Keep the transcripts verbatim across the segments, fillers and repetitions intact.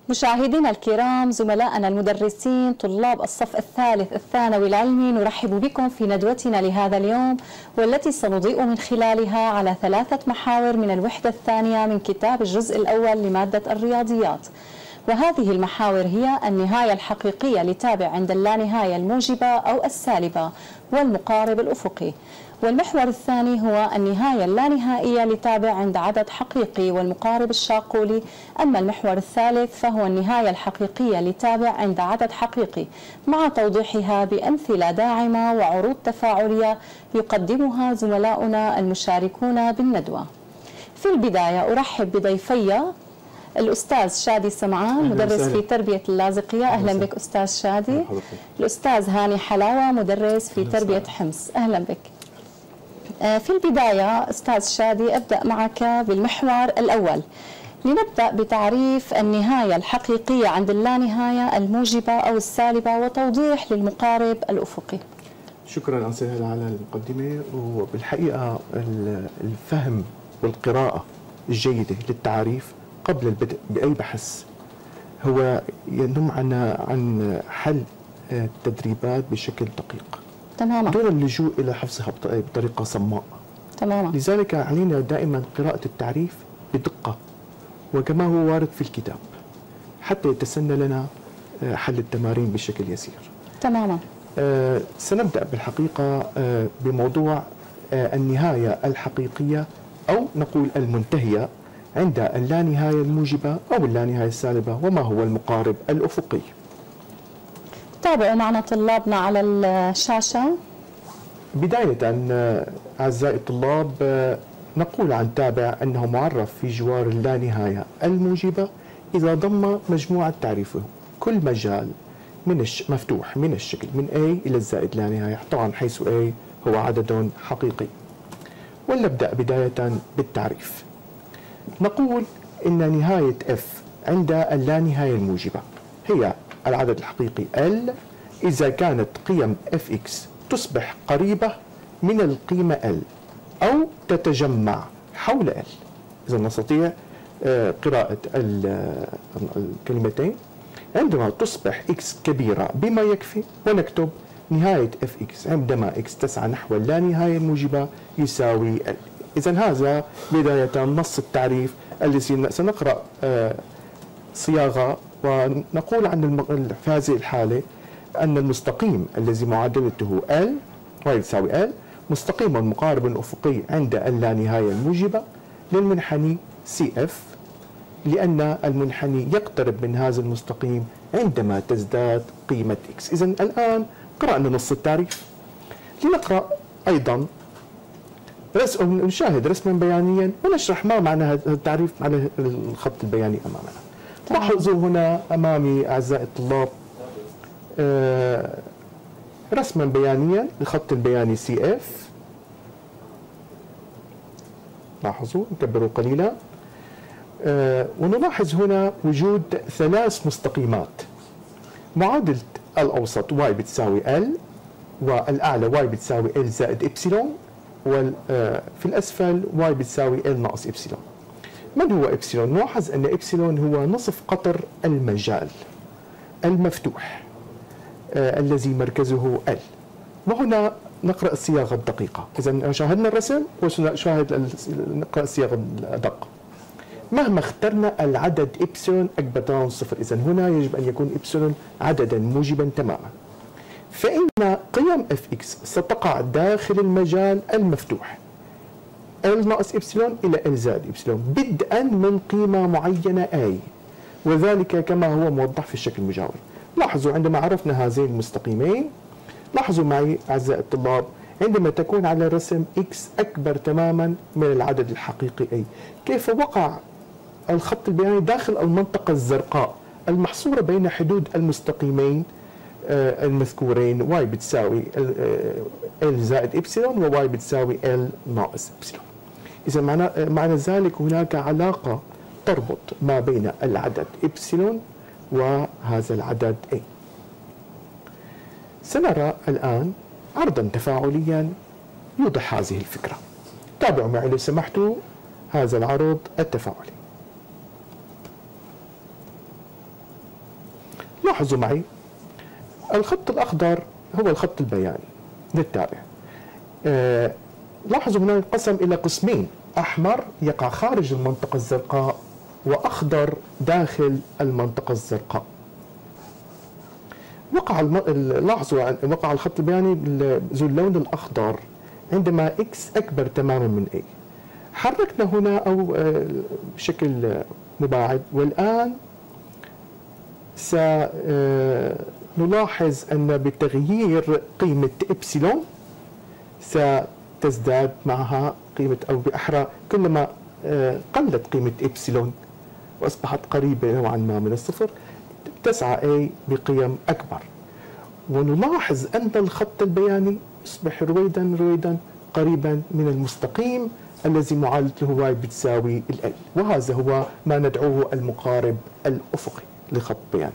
مشاهدينا الكرام، زملائنا المدرسين طلاب الصف الثالث الثانوي العلمي، نرحب بكم في ندوتنا لهذا اليوم، والتي سنضيء من خلالها على ثلاثة محاور من الوحدة الثانية من كتاب الجزء الأول لمادة الرياضيات. وهذه المحاور هي النهاية الحقيقية لتابع عند اللانهاية الموجبة أو السالبة والمقارب الأفقي. والمحور الثاني هو النهاية اللانهائية لتابع عند عدد حقيقي والمقارب الشاقولي. أما المحور الثالث فهو النهاية الحقيقية لتابع عند عدد حقيقي، مع توضيحها بأمثلة داعمة وعروض تفاعلية يقدمها زملاؤنا المشاركون بالندوة. في البداية أرحب بضيفي الأستاذ شادي سمعان، مدرس في تربية اللاذقية. أهلا بك أستاذ شادي. الأستاذ هاني حلاوة، مدرس في تربية حمص. أهلا بك. في البداية أستاذ شادي أبدأ معك بالمحور الأول، لنبدأ بتعريف النهاية الحقيقية عند اللانهاية الموجبة أو السالبة وتوضيح للمقارب الأفقي. شكرا أنسة على المقدمة. وبالحقيقة الفهم والقراءة الجيدة للتعريف قبل البدء بأي بحث هو ينم عنا عن حل التدريبات بشكل دقيق تماما، دون اللجوء إلى حفظها بطريقة صماء. تماما. لذلك علينا دائما قراءة التعريف بدقة وكما هو وارد في الكتاب حتى يتسنى لنا حل التمارين بشكل يسير. تماما. آه سنبدأ بالحقيقة آه بموضوع آه النهاية الحقيقية أو نقول المنتهية عند اللانهاية الموجبة أو اللانهاية السالبة، وما هو المقارب الأفقي. تابعوا معنا طلابنا على الشاشة. بداية أعزائي الطلاب، نقول عن تابع أنه معرف في جوار اللانهاية الموجبة إذا ضم مجموعة تعريفه كل مجال من الش... مفتوح من الشكل من A إلى الزائد لا نهاية، طبعا حيث A هو عدد حقيقي. ولنبدأ بداية بالتعريف. نقول إن نهاية F عند اللانهاية الموجبة هي العدد الحقيقي L إذا كانت قيم Fx تصبح قريبة من القيمة L أو تتجمع حول L. إذا نستطيع قراءة الكلمتين عندما تصبح x كبيرة بما يكفي، ونكتب نهاية Fx عندما x تسعى نحو اللانهاية الموجبة يساوي L. إذا هذا بداية نص التعريف الذي سنقرأ صياغة ونقول عن في هذه الحالة أن المستقيم الذي معادلته L ويساوي L مستقيم مقارب أفقي عند اللانهاية الموجبة للمنحني سي إف، لأن المنحني يقترب من هذا المستقيم عندما تزداد قيمة x. إذن الآن قرأنا نص التعريف. لنقرأ أيضا رسم، نشاهد رسما بيانيا ونشرح ما معنى هذا التعريف على الخط البياني أمامنا. لاحظوا هنا أمامي أعزائي الطلاب آه رسما بيانيا للخط البياني سي إف. لاحظوا، نكبروا قليلا. آه ونلاحظ هنا وجود ثلاث مستقيمات. معادلة الأوسط y بتساوي L، والأعلى y بتساوي L زائد إبسيلون، وفي الأسفل y بتساوي L ناقص إبسيلون. من هو إبسيلون؟ نلاحظ أن إبسيلون هو نصف قطر المجال المفتوح آه الذي مركزه L. وهنا نقرأ الصياغة الدقيقة. إذا شاهدنا الرسم ونشاهد نقرأ الصياغة الدقة. مهما اخترنا العدد إبسلون أكبر تماما صفر، إذا هنا يجب أن يكون إبسلون عددا موجبا تماما، فإن قيم Fx ستقع داخل المجال المفتوح L ناقص إبسلون إلى L زائد إبسلون بدءا من قيمة معينة A، وذلك كما هو موضح في الشكل المجاور. لاحظوا عندما عرفنا هذين المستقيمين، لاحظوا معي أعزائي الطلاب عندما تكون على الرسم x أكبر تماما من العدد الحقيقي A، كيف وقع الخط البياني داخل المنطقة الزرقاء المحصورة بين حدود المستقيمين المذكورين y بتساوي L زائد إبسلون و y بتساوي L ناقص إبسلون. إذا معنى, معنى ذلك هناك علاقة تربط ما بين العدد إبسلون وهذا العدد A. سنرى الآن عرضا تفاعليا يوضح هذه الفكرة. تابعوا معي لو سمحتوا هذا العرض التفاعلي. لاحظوا معي الخط الأخضر هو الخط البياني للتابع. آه لاحظوا هنا ينقسم إلى قسمين، أحمر يقع خارج المنطقة الزرقاء وأخضر داخل المنطقة الزرقاء. وقع الم... لاحظوا وقع الخط البياني ذو اللون الأخضر عندما إكس أكبر تماما من A. حركنا هنا أو بشكل مباعد، والآن سنلاحظ أن بتغيير قيمة إبسيلون ستزداد معها قيمة، أو بأحرى كلما قلت قيمة إبسيلون وأصبحت قريبة نوعا ما من الصفر تسعى A بقيم أكبر. ونلاحظ أن الخط البياني يصبح رويدا رويدا قريبا من المستقيم الذي معادلته y بتساوي ال L، وهذا هو ما ندعوه المقارب الأفقي لخط بياني.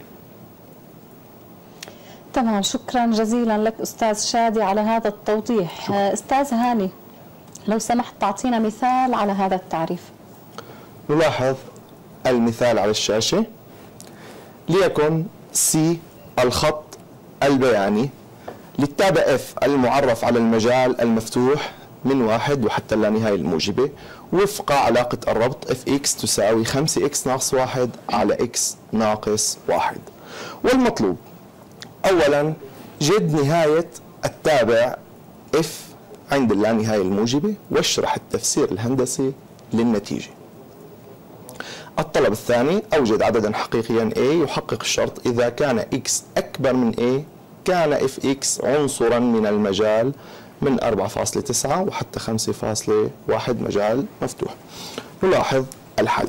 تمام، شكرا جزيلا لك أستاذ شادي على هذا التوضيح. شكرا. أستاذ هاني، لو سمحت تعطينا مثال على هذا التعريف. نلاحظ المثال على الشاشة. ليكن C الخط البياني للتابع F المعرف على المجال المفتوح من واحد وحتى اللانهاية الموجبة وفق علاقة الربط اف اكس تساوي خمسة اكس ناقص واحد على اكس ناقص واحد. والمطلوب أولا جد نهاية التابع F عند اللانهاية الموجبة واشرح التفسير الهندسي للنتيجة. الطلب الثاني أوجد عددا حقيقيا A يحقق الشرط إذا كان X أكبر من A كان اف اكس عنصرا من المجال من أربعة فاصلة تسعة وحتى خمسة فاصلة واحد مجال مفتوح. نلاحظ الحل.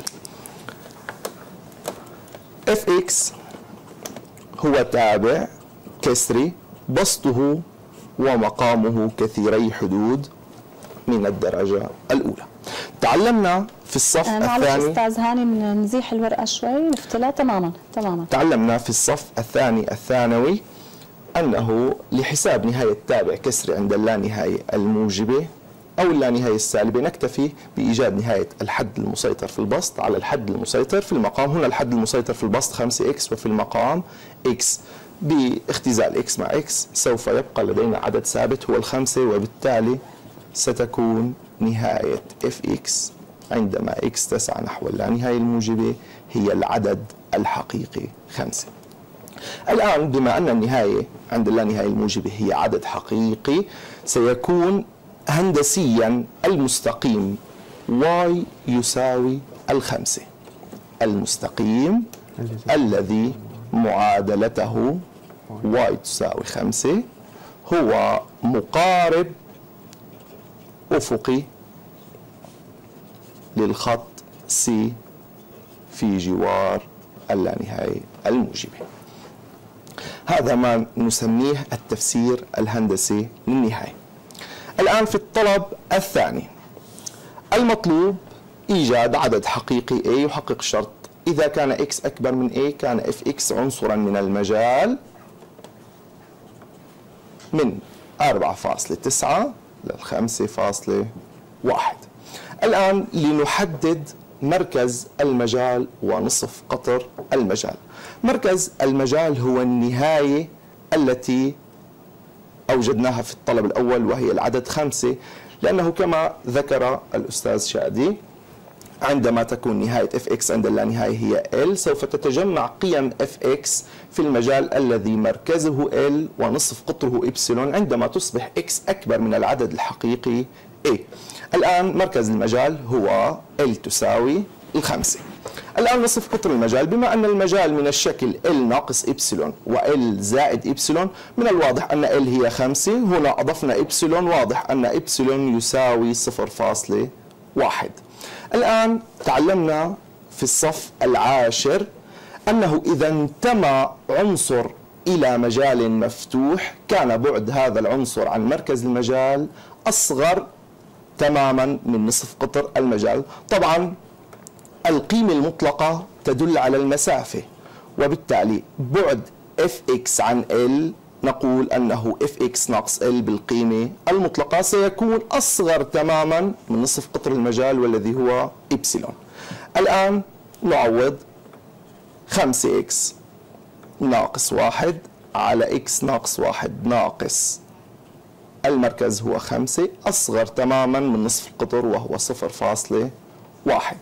اف اكس هو تابع كسري بسطه ومقامه كثيري حدود من الدرجة الأولى. تعلمنا في الصف آه الثاني. معلش أستاذ هاني نزيح الورقة شوي نفتلها. تماما تماما. تعلمنا في الصف الثاني الثانوي أنه لحساب نهاية تابع كسري عند اللانهاية الموجبة أو اللانهاية السالبة نكتفي بإيجاد نهاية الحد المسيطر في البسط على الحد المسيطر في المقام. هنا الحد المسيطر في البسط خمسة إكس وفي المقام إكس. باختزال إكس مع إكس سوف يبقى لدينا عدد ثابت هو الخمسة، وبالتالي ستكون نهاية اف إكس عندما إكس تسعى نحو اللانهاية الموجبة هي العدد الحقيقي خمسة. الآن بما أن النهاية عند اللانهاية الموجبة هي عدد حقيقي سيكون هندسيا المستقيم y يساوي الخمسة. المستقيم الذي معادلته y تساوي خمسة هو مقارب أفقي للخط C في جوار اللانهاية الموجبة. هذا ما نسميه التفسير الهندسي للنهاية. الآن في الطلب الثاني المطلوب إيجاد عدد حقيقي A يحقق الشرط إذا كان X أكبر من A كان اف إكس عنصرا من المجال من أربعة فاصلة تسعة لخمسة فاصلة واحد. الآن لنحدد مركز المجال ونصف قطر المجال. مركز المجال هو النهاية التي أوجدناها في الطلب الأول وهي العدد خمسة، لأنه كما ذكر الأستاذ شادي عندما تكون نهاية اف إكس عند اللانهاية هي L سوف تتجمع قيم اف إكس في المجال الذي مركزه L ونصف قطره إبسلون عندما تصبح X أكبر من العدد الحقيقي A. الآن مركز المجال هو L تساوي الخمسة. الآن نصف قطر المجال بما أن المجال من الشكل L ناقص إبسلون و L زائد إبسلون من الواضح أن L هي خمسة. هنا أضفنا إبسلون واضح أن إبسلون يساوي صفر فاصلة واحد. الآن تعلمنا في الصف العاشر أنه إذا انتمى عنصر إلى مجال مفتوح كان بعد هذا العنصر عن مركز المجال أصغر تماما من نصف قطر المجال. طبعا القيمة المطلقة تدل على المسافة، وبالتالي بعد اف إكس عن L نقول أنه اف إكس ناقص L بالقيمة المطلقة سيكون أصغر تماما من نصف قطر المجال والذي هو إبسلون. الآن نعوض خمسة إكس ناقص واحد على إكس ناقص واحد ناقص المركز هو خمسة أصغر تماما من نصف القطر وهو صفر فاصلة واحد.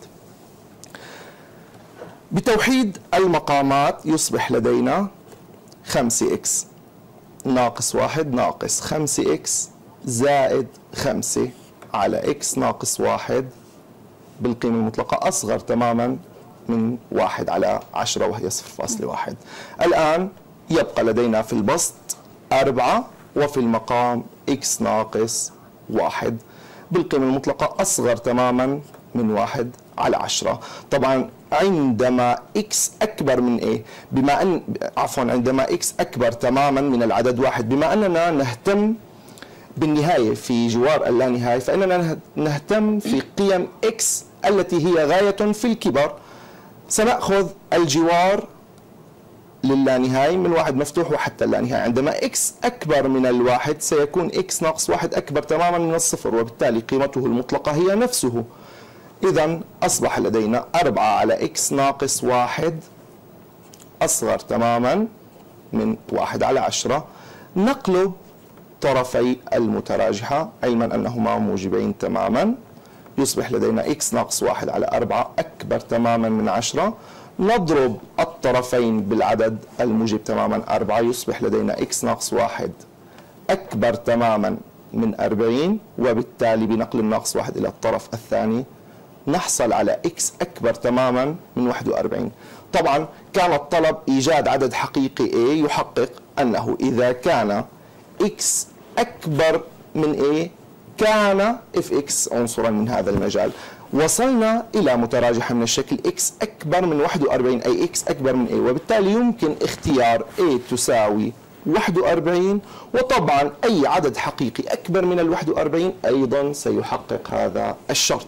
بتوحيد المقامات يصبح لدينا خمسة إكس ناقص واحد ناقص خمسة إكس زائد خمسة على إكس ناقص واحد بالقيمة المطلقة أصغر تماما من واحد على عشرة وهي صفر فاصلة واحد. الآن يبقى لدينا في البسط أربعة وفي المقام إكس ناقص واحد بالقيمة المطلقة أصغر تماما من واحد على عشرة. طبعا عندما إكس أكبر من إيه؟ بما أن عفوا عندما إكس أكبر تماما من العدد واحد، بما أننا نهتم بالنهاية في جوار اللانهاية فإننا نهتم في قيم إكس التي هي غاية في الكبر. سنأخذ الجوار للانهاية من واحد مفتوح وحتى اللانهاية. عندما إكس أكبر من الواحد سيكون إكس ناقص واحد أكبر تماما من الصفر، وبالتالي قيمته المطلقة هي نفسه. إذن أصبح لدينا أربعة على إكس ناقص واحد أصغر تماما من واحد على عشرة. نقلب طرفي المتراجحة علما أنهما موجبين تماما، يصبح لدينا إكس ناقص واحد على أربعة أكبر تماما من عشرة. نضرب الطرفين بالعدد الموجب تماما أربعة، يصبح لدينا إكس ناقص واحد أكبر تماما من أربعين، وبالتالي بنقل الناقص واحد إلى الطرف الثاني نحصل على إكس أكبر تماما من واحد وأربعين. طبعا كان الطلب إيجاد عدد حقيقي A يحقق أنه إذا كان إكس أكبر من A كان إف إكس عنصرا من هذا المجال. وصلنا إلى متراجحة من الشكل إكس أكبر من واحد وأربعين أي إكس أكبر من A، وبالتالي يمكن اختيار A تساوي واحد وأربعين، وطبعا أي عدد حقيقي أكبر من ال واحد وأربعين أيضا سيحقق هذا الشرط.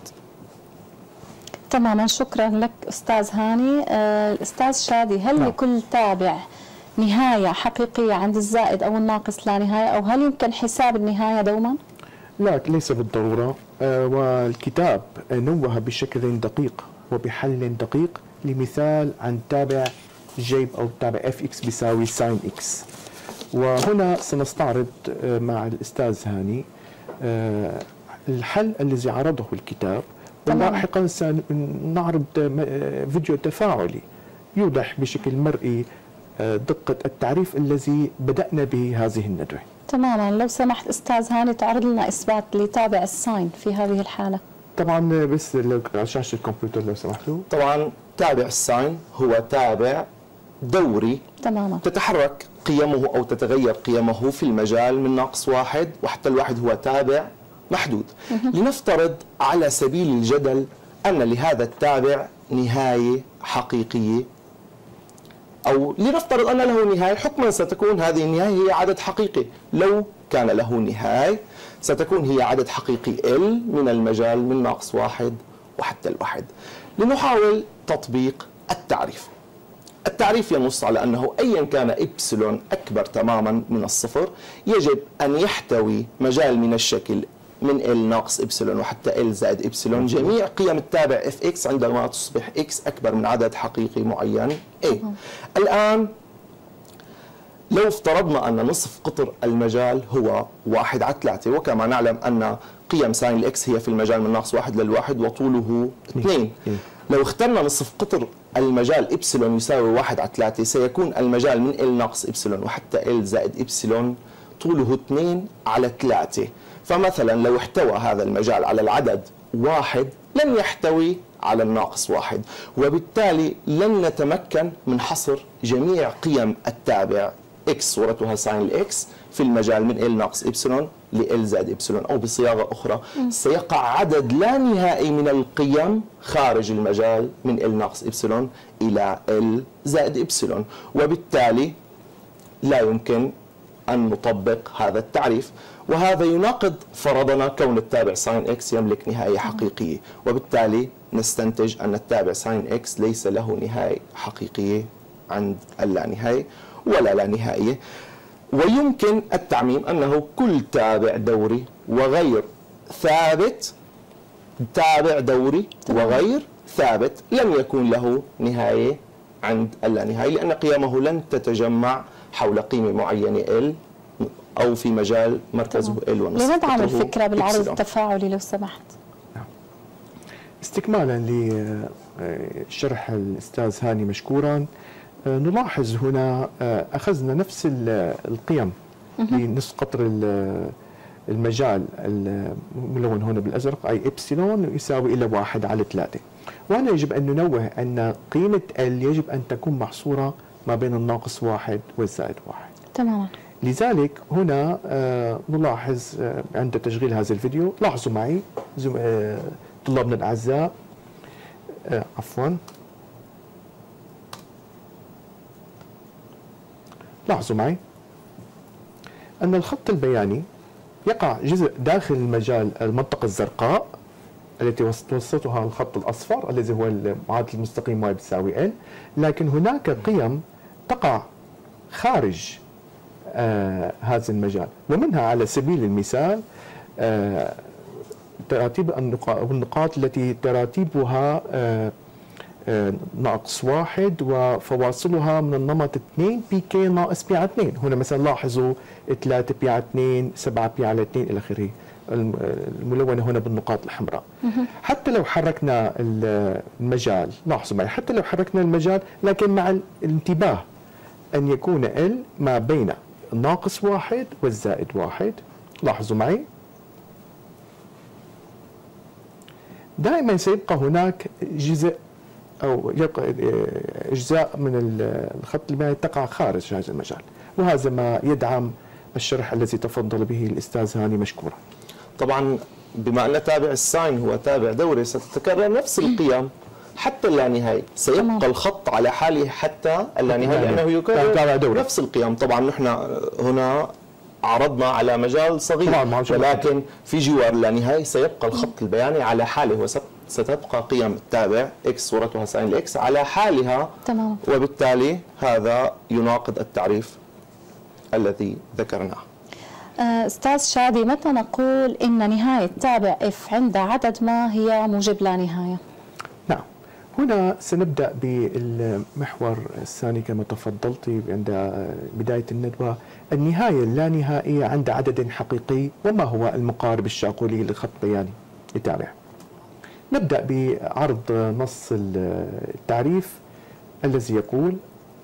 تماما، شكرا لك أستاذ هاني. آه، الأستاذ شادي، هل نعم. لكل تابع نهاية حقيقية عند الزائد أو الناقص لا نهاية، أو هل يمكن حساب النهاية دوما؟ لا، ليس بالضرورة. آه، والكتاب نوه بشكل دقيق وبحل دقيق لمثال عن تابع جيب أو تابع اف اكس بيساوي ساين اكس. وهنا سنستعرض آه، مع الأستاذ هاني آه، الحل الذي عرضه الكتاب، ولاحقا سنعرض فيديو تفاعلي يوضح بشكل مرئي دقة التعريف الذي بدأنا به هذه الندوة. تماما، لو سمحت أستاذ هاني تعرض لنا إثبات لتابع الساين في هذه الحالة. طبعا بس لو على شاشة الكمبيوتر لو سمحتوا. طبعا تابع الساين هو تابع دوري تماما تتحرك قيمه أو تتغير قيمه في المجال من ناقص واحد وحتى الواحد هو تابع محدود. لنفترض على سبيل الجدل أن لهذا التابع نهاية حقيقية، أو لنفترض أن له نهاية، حكما ستكون هذه النهاية هي عدد حقيقي. لو كان له نهاية ستكون هي عدد حقيقي L من المجال من ناقص واحد وحتى الواحد. لنحاول تطبيق التعريف. التعريف ينص على أنه أيا كان إبسلون أكبر تماما من الصفر يجب أن يحتوي مجال من الشكل من L ناقص إبسلون وحتى L زائد إبسلون جميع قيم التابع إف إكس عندما تصبح إكس أكبر من عدد حقيقي معين A. الآن لو افترضنا أن نصف قطر المجال هو واحد على ثلاثة، وكما نعلم أن قيم ساين الإكس هي في المجال من ناقص واحد للواحد وطوله اثنين. لو اخترنا نصف قطر المجال إبسلون يساوي واحد على ثلاثة سيكون المجال من L ناقص إبسلون وحتى L زائد إبسلون طوله اثنين على ثلاثة. فمثلا لو احتوى هذا المجال على العدد واحد لن يحتوي على الناقص واحد، وبالتالي لن نتمكن من حصر جميع قيم التابع X صورتها ساين الإكس في المجال من L ناقص إبسلون ل L زائد إبسلون، أو بصياغة أخرى سيقع عدد لا نهائي من القيم خارج المجال من L ناقص إبسلون إلى L زائد إبسلون، وبالتالي لا يمكن أن نطبق هذا التعريف. وهذا يناقض فرضنا كون التابع ساين إكس يملك نهاية حقيقية، وبالتالي نستنتج أن التابع ساين إكس ليس له نهاية حقيقية عند اللانهاية ولا لا نهائية. ويمكن التعميم أنه كل تابع دوري وغير ثابت تابع دوري وغير ثابت لن يكون له نهاية عند اللانهائي، لأن قيمه لن تتجمع حول قيمة معينة L أو في مجال مركزه L ونصف. لندعم الفكرة بالعرض التفاعلي لو سمحت. استكمالا لشرح الأستاذ هاني مشكورا، نلاحظ هنا أخذنا نفس القيم لنصف قطر المجال الملون هنا بالأزرق أي إبسلون يساوي إلى واحد على ثلاثة، وهنا يجب أن ننوه أن قيمة L يجب أن تكون محصورة ما بين الناقص واحد والزائد واحد. تماما. لذلك هنا آه نلاحظ آه عند تشغيل هذا الفيديو، لاحظوا معي آه طلابنا الأعزاء، آه عفوا لاحظوا معي أن الخط البياني يقع جزء داخل المجال المنطقة الزرقاء التي توسطها الخط الأصفر الذي هو معادلة المستقيم y بتساوي L، لكن هناك قيم تقع خارج آه هذا المجال، ومنها على سبيل المثال آه تراتيب النقاط التي تراتيبها آه آه ناقص واحد وفواصلها من النمط اثنين بي كي ناقص بي على اثنين. هنا مثلا لاحظوا ثلاثة بي على اثنين، سبعة بي على اثنين إلى آخره، الملونة هنا بالنقاط الحمراء. حتى لو حركنا المجال، لاحظوا معي، حتى لو حركنا المجال لكن مع الانتباه أن يكون L ما بين الناقص واحد والزائد واحد. لاحظوا معي دائما سيبقى هناك جزء أو أجزاء من الخط البياني تقع خارج هذا المجال، وهذا ما يدعم الشرح الذي تفضل به الأستاذ هاني مشكورا. طبعا بما أن تابع الساين هو تابع دوري ستتكرر نفس القيم حتى اللانهائي، سيبقى الخط على حاله حتى اللانهائي لأنه يكرر نفس القيم. طبعا نحن هنا عرضنا على مجال صغير، ولكن في جوار اللانهائي سيبقى الخط البياني على حاله، وستبقى قيم التابع x صورتها ساين الاكس على حالها. تمام. وبالتالي هذا يناقض التعريف الذي ذكرناه. أستاذ شادي، متى نقول إن نهاية تابع f عند عدد ما هي موجب لا نهاية؟ نعم، هنا سنبدأ بالمحور الثاني كما تفضلت عند بداية الندوة، النهاية اللانهائية عند عدد حقيقي، وما هو المقارب الشاقولي لخط بياني لتابع. نبدأ بعرض نص التعريف الذي يقول: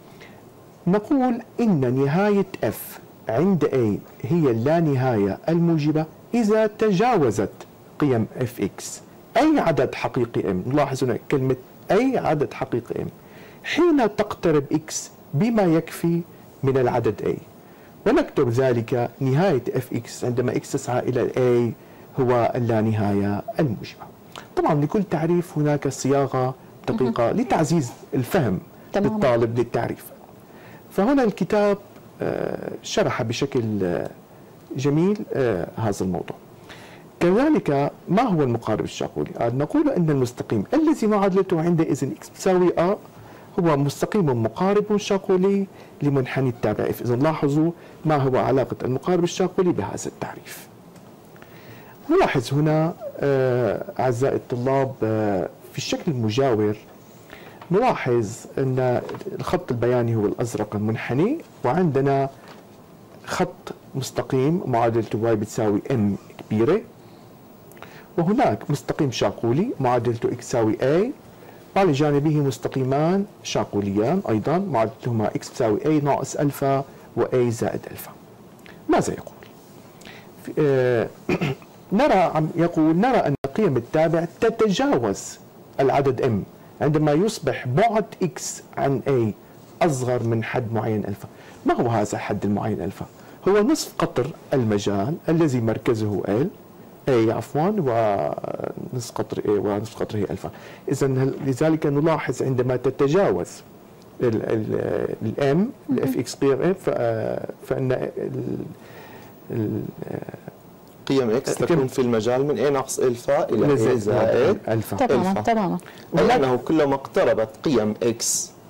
نقول إن نهاية f عند A هي اللانهاية الموجبة إذا تجاوزت قيم fx أي عدد حقيقي m. نلاحظ هنا كلمة أي عدد حقيقي m حين تقترب x بما يكفي من العدد A، ونكتب ذلك نهاية fx عندما x تسعى إلى A هو اللانهاية الموجبة. طبعا لكل تعريف هناك صياغة دقيقة لتعزيز الفهم للطالب للتعريف. فهنا الكتاب شرح بشكل جميل هذا الموضوع. كذلك ما هو المقارب الشاقولي؟ نقول أن المستقيم الذي معادلته عندئذ x تساوي a هو مستقيم مقارب شاقولي لمنحني التابع f. إذا لاحظوا ما هو علاقة المقارب الشاقولي بهذا التعريف. نلاحظ هنا أعزائي الطلاب في الشكل المجاور، نلاحظ أن الخط البياني هو الأزرق المنحني، وعندنا خط مستقيم معادلته y بتساوي m كبيرة، وهناك مستقيم شاقولي معادلته x تساوي a، وعلى جانبه مستقيمان شاقوليان أيضا معادلتهما x تساوي a ناقص ألفا و a زائد ألفا. ماذا يقول؟ آه نرى يقول نرى أن قيم التابع تتجاوز العدد m عندما يصبح بعد x عن a أصغر من حد معين ألفا. ما هو هذا الحد المعين ألفا؟ هو نصف قطر المجال الذي مركزه L A عفوا ونصف قطر A ونصف قطر هي ألفا. إذا لذلك نلاحظ عندما تتجاوز ال M ال Fx قيم F فإن ال قيم x تكون في المجال من a ناقص الفا الى a زائد الفا. تماما تماما. ولأنه كلما اقتربت قيم x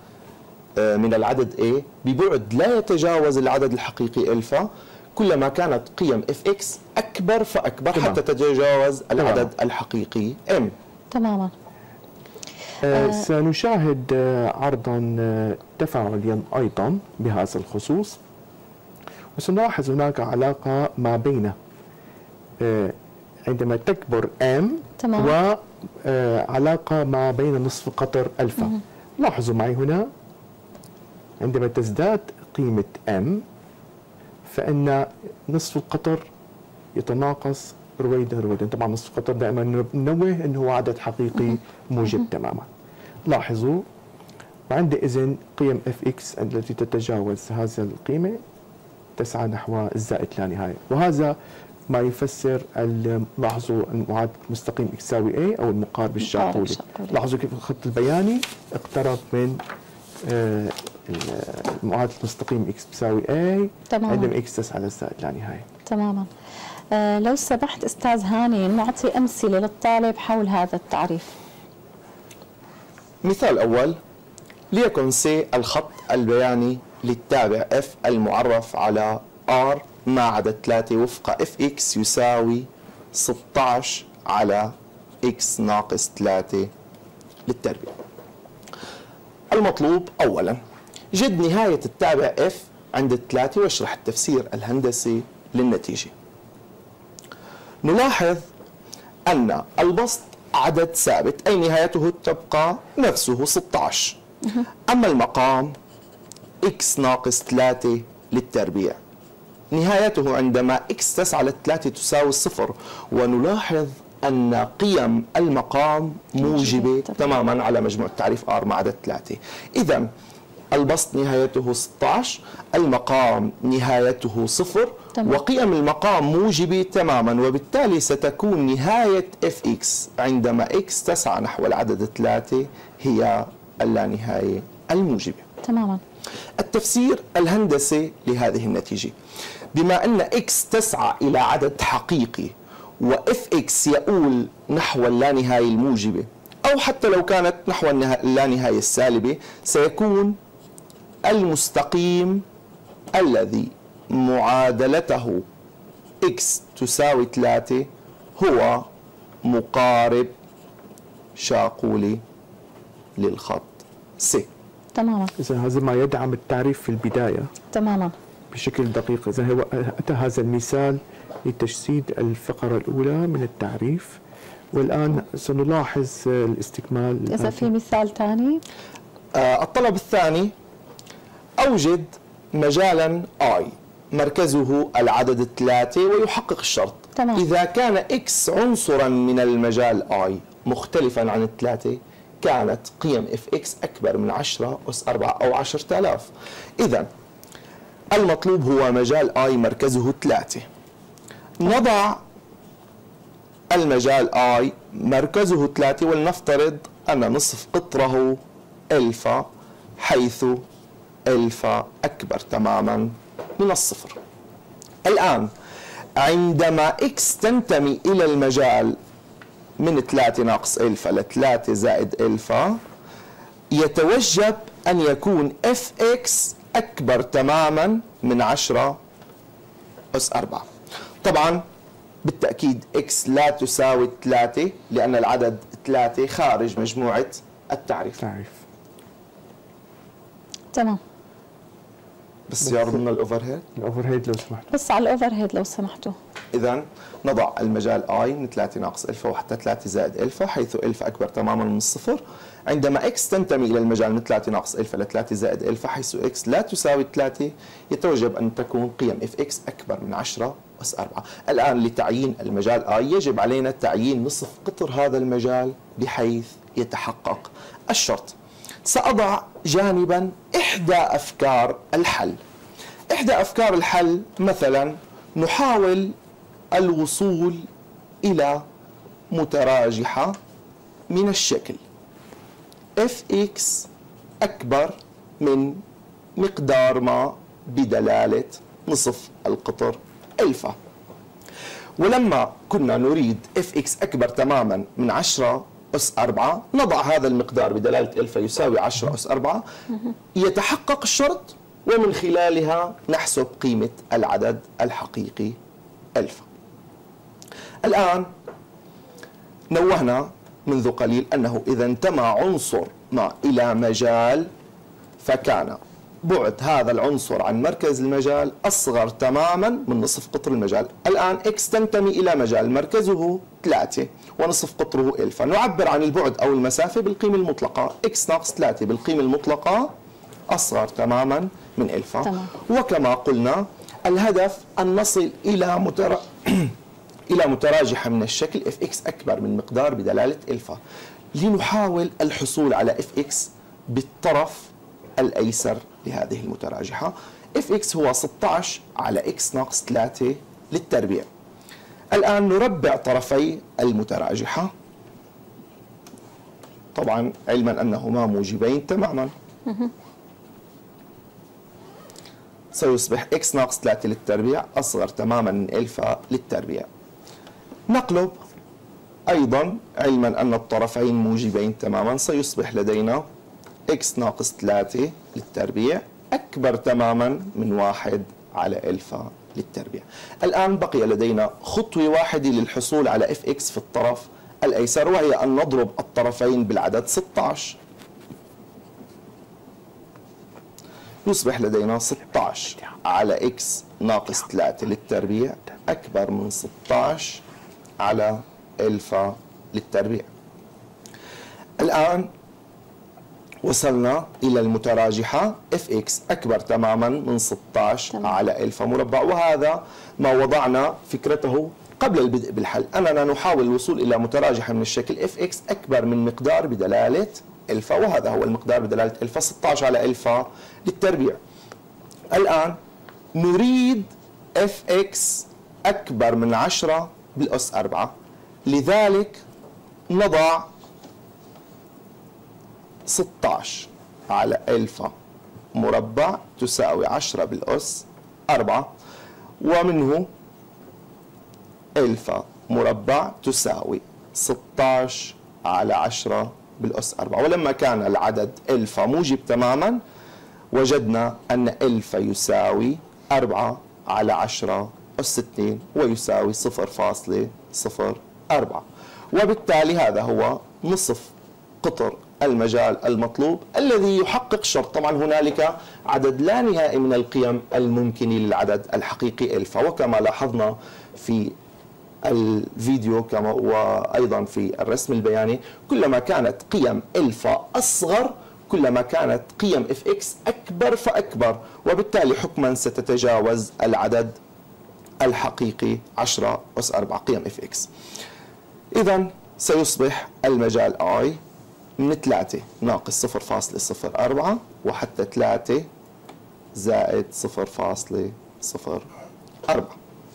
من العدد a ببعد لا يتجاوز العدد الحقيقي الفا، كلما كانت قيم fx اكبر فاكبر تمام. حتى تتجاوز العدد تمام. الحقيقي m. تماما. آه سنشاهد آه عرضا آه تفاعليا أيضا بهذا الخصوص، وسنلاحظ هناك علاقة ما بين آه عندما تكبر M تمام. وعلاقة ما بين نصف قطر ألفا. لاحظوا معي هنا عندما تزداد قيمة M فإن نصف القطر يتناقص رويدا رويدا. طبعا نصف القطر دائما ننوه أنه هو عدد حقيقي موجب تماما. لاحظوا وعندئذ قيم اف اكس التي تتجاوز هذه القيمة تسعى نحو الزائد لا نهاية، وهذا ما يفسر لاحظوا معادلة مستقيم اكس يساوي A أو المقارب الشاقولي. لاحظوا كيف الخط البياني اقترب من آه معادلة مستقيم اكس بيساوي A عندما اكس تسعى للزائد لا نهاية. تماما. آه لو سمحت استاذ هاني نعطي امثله للطالب حول هذا التعريف. مثال اول، ليكن سي الخط البياني للتابع F المعرف على R مع عدد ثلاثة وفق اف اكس يساوي ستة عشر على x ناقص ثلاثة للتربيع. المطلوب اولا جد نهاية التابع F عند ثلاثة واشرح التفسير الهندسي للنتيجة. نلاحظ أن البسط عدد ثابت أي نهايته تبقى نفسه ستة عشر، أما المقام x ناقص ثلاثة للتربيع نهايته عندما x تسعى للثلاثة تساوي صفر، ونلاحظ أن قيم المقام موجبة تماما على مجموع تعريف R مع عدد ثلاثة. إذا البسط نهايته ستة عشر، المقام نهايته صفر، تمام. وقيم المقام موجبة تماما، وبالتالي ستكون نهاية اف اكس عندما x تسعى نحو العدد ثلاثة هي اللانهاية الموجبة. تماما. التفسير الهندسي لهذه النتيجة، بما أن x تسعى إلى عدد حقيقي وإف إكس يؤول نحو اللانهاية الموجبة، أو حتى لو كانت نحو اللانهاية السالبة، سيكون المستقيم الذي معادلته x تساوي ثلاثة هو مقارب شاقولي للخط C. تماما. إذا هذا ما يدعم التعريف في البداية تماما بشكل دقيق. إذا هو أتى هذا المثال لتجسيد الفقرة الأولى من التعريف، والآن سنلاحظ الاستكمال. إذا في مثال ثاني. آه الطلب الثاني، أوجد مجالا I مركزه العدد الثلاثة ويحقق الشرط. تمام. إذا كان X عنصرا من المجال I مختلفا عن الثلاثة كانت قيم اف اكس أكبر من عشرة أس أربعة أو عشرة آلاف. إذا المطلوب هو مجال I مركزه ثلاثة. نضع المجال I مركزه ثلاثة ولنفترض أن نصف قطره ألفا، حيث ألفا أكبر تماما من الصفر. الآن عندما X تنتمي إلى المجال من ثلاثة ناقص ألفا ل ثلاثة زائد ألفا، يتوجب أن يكون اف اكس أكبر تماما من عشرة أس أربعة. طبعا بالتأكيد x لا تساوي ثلاثة لأن العدد ثلاثة خارج مجموعة التعريف. تعريف. تمام. بس يعرض لنا الأوفر هيد. الأوفر هيد لو سمحت. بس على الأوفر هيد لو سمحتوا. إذا نضع المجال I من ثلاثة ناقص ألفا وحتى ثلاثة زائد ألفا، حيث ألفا أكبر تماما من الصفر. عندما x تنتمي إلى المجال من ثلاثة ناقص ألفا ل ثلاثة زائد ألفا، حيث x لا تساوي ثلاثة، يتوجب أن تكون قيم اف اكس أكبر من عشرة أس أربعة. الآن لتعيين المجال I يجب علينا تعيين نصف قطر هذا المجال بحيث يتحقق الشرط. سأضع جانبا إحدى أفكار الحل. إحدى أفكار الحل مثلا نحاول الوصول إلى متراجحة من الشكل اف اكس أكبر من مقدار ما بدلالة نصف القطر ألفا. ولما كنا نريد اف اكس أكبر تماما من عشرة أس أربعة، نضع هذا المقدار بدلالة ألفا يساوي عشرة أس أربعة، يتحقق الشرط ومن خلالها نحسب قيمة العدد الحقيقي ألفا. الآن نوهنا منذ قليل أنه إذا انتمى عنصر ما إلى مجال فكان بعد هذا العنصر عن مركز المجال أصغر تماما من نصف قطر المجال. الآن إكس تنتمي إلى مجال مركزه ثلاثة ونصف قطره ألفا، نعبر عن البعد أو المسافة بالقيمة المطلقة، إكس ناقص ثلاثة بالقيمة المطلقة أصغر تماما من ألفا. تمام. وكما قلنا الهدف أن نصل إلى متر... إلى متراجحة من الشكل اف اكس أكبر من مقدار بدلالة ألفا، لنحاول الحصول على اف اكس بالطرف الأيسر لهذه المتراجحة. اف اكس هو ستة عشر على اكس ناقص ثلاثة للتربيع. الآن نربع طرفي المتراجحة، طبعا علما أنهما موجبين تماما، سيصبح اكس ناقص ثلاثة للتربيع أصغر تماما من ألفا للتربيع. نقلب أيضا علما أن الطرفين موجبين تماما، سيصبح لدينا اكس ناقص ثلاثة للتربيع أكبر تماما من واحد على ألفا للتربيع. الآن بقي لدينا خطوة واحدة للحصول على اف اكس في الطرف الأيسر، وهي أن نضرب الطرفين بالعدد ستة عشر. يصبح لدينا ستة عشر على اكس ناقص ثلاثة للتربيع أكبر من ستة عشر على ألفا للتربيع. الآن وصلنا إلى المتراجحة اف اكس أكبر تماما من ستة عشر تمام. على ألفا مربع، وهذا ما وضعنا فكرته قبل البدء بالحل، أننا نحاول الوصول إلى متراجحة من الشكل اف اكس أكبر من مقدار بدلالة ألفا، وهذا هو المقدار بدلالة ألفا ستة عشر على ألفا للتربيع. الآن نريد اف اكس أكبر من عشرة بالأس أربعة، لذلك نضع ستة عشر على ألفا مربع تساوي عشرة بالأس أربعة، ومنه ألفا مربع تساوي ستة عشر على عشرة بالأس أربعة. ولما كان العدد ألفا موجب تماما وجدنا أن ألفا يساوي أربعة على عشرة أس اثنين ويساوي صفر فاصلة صفر أربعة، وبالتالي هذا هو نصف قطر المجال المطلوب الذي يحقق شرط. طبعا هنالك عدد لا نهائي من القيم الممكنة للعدد الحقيقي ألفا، وكما لاحظنا في الفيديو كما وأيضا في الرسم البياني، كلما كانت قيم ألفا أصغر كلما كانت قيم اف اكس أكبر فأكبر، وبالتالي حكما ستتجاوز العدد الحقيقي عشرة أس أربعة قيم اف اكس. إذا سيصبح المجال I من ثلاثة ناقص صفر فاصلة صفر أربعة وحتى ثلاثة زائد صفر فاصلة صفر أربعة.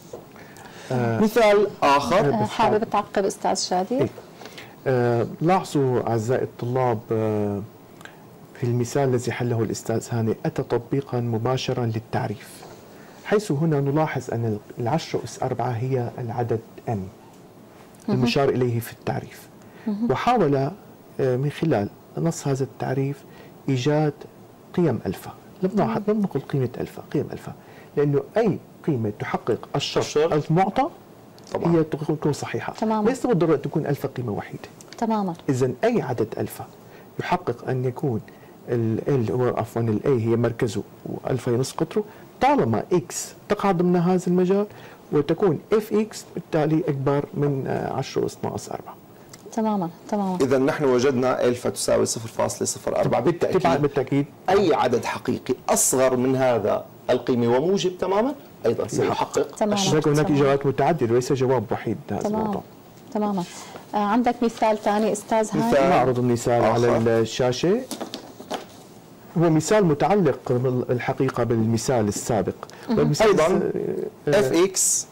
آه مثال آخر. حابب تعقب أستاذ شادي؟ إيه؟ آه لاحظوا أعزائي الطلاب، آه في المثال الذي حله الأستاذ هاني أتى تطبيقا مباشرا للتعريف، حيث هنا نلاحظ أن العشرة أس أربعة هي العدد M المشار إليه في التعريف، وحاول من خلال نص هذا التعريف إيجاد قيم ألفا. لم نقل قيمة ألفا، قيم ألفا، لأنه أي قيمة تحقق الشرط المعطى طبعا هي تكون صحيحة، تماما. ليس بالضرورة تكون ألفا قيمة وحيدة تماما. إذا أي عدد ألفا يحقق أن يكون ال هو عفوا ال A هي مركزه وألفا نصف قطره، طالما X تقع ضمن هذا المجال وتكون اف اكس بالتالي أكبر من عشرة أس ناقص أربعة. تماما تماما. إذا نحن وجدنا ألفا تساوي صفر فاصلة صفر أربعة، بالتأكيد بالتأكيد أي عدد حقيقي أصغر من هذا القيمة وموجب تماما أيضا سيحقق. تماما. هناك إجابات متعددة وليس جواب وحيد هذا الموضوع. تماما. آه عندك مثال ثاني أستاذ هاني؟ نعرض المثال على الشاشة. هو مثال متعلق الحقيقة بالمثال السابق. أيضا اف اكس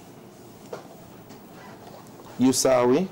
يساوي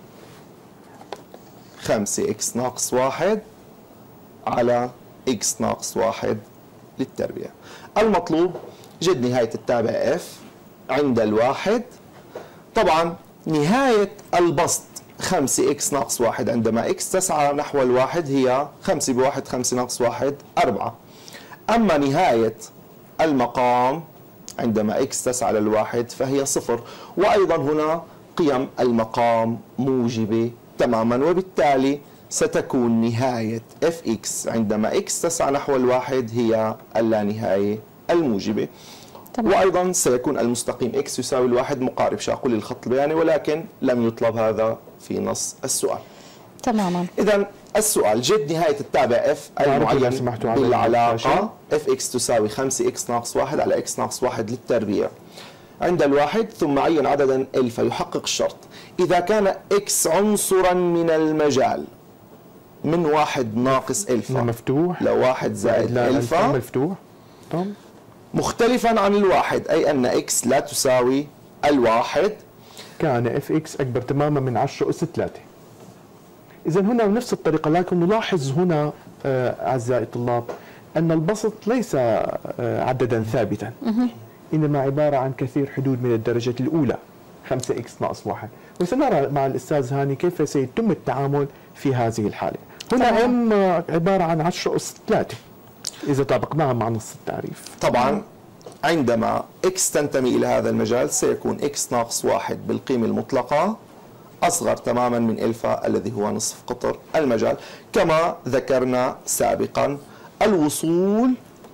خمسة اكس ناقص واحد على اكس ناقص واحد للتربيع. المطلوب جد نهاية التابع اف عند الواحد. طبعا نهاية البسط خمسة اكس ناقص واحد عندما اكس تسعى نحو الواحد هي خمسة بواحد، خمسة ناقص واحد أربعة. أما نهاية المقام عندما اكس تسعى للواحد فهي صفر، وأيضا هنا قيم المقام موجبة تماما، وبالتالي ستكون نهاية اف اكس عندما اكس تسعى نحو الواحد هي اللانهاية الموجبة. تمام. وأيضا سيكون المستقيم اكس يساوي الواحد مقارب شاقل للخط البياني، ولكن لم يطلب هذا في نص السؤال. تماما. إذا السؤال جد نهاية التابع اف المعين بالعلاقة اف اكس تساوي خمسة اكس ناقص واحد على اكس ناقص واحد للتربيع عند الواحد، ثم عين عددا الفا يحقق الشرط. إذا كان اكس عنصرا من المجال من واحد ناقص الفا مفتوح لواحد زائد الفا مفتوح طبعا مختلفا عن الواحد، أي أن اكس لا تساوي الواحد، كان اف اكس أكبر تماما من عشرة أس ثلاثة. إذا هنا بنفس الطريقة، لكن نلاحظ هنا أعزائي الطلاب أن البسط ليس عددا ثابتا، إنما عبارة عن كثير حدود من الدرجة الأولى خمسة إكس ناقص واحد. وسنرى مع الأستاذ هاني كيف سيتم التعامل في هذه الحالة. هنا ام عبارة عن عشرة أس ثلاثة إذا طابقناها مع نص التعريف. طبعا عندما اكس تنتمي إلى هذا المجال سيكون اكس ناقص واحد بالقيمة المطلقة أصغر تماما من الفا الذي هو نصف قطر المجال. كما ذكرنا سابقا الوصول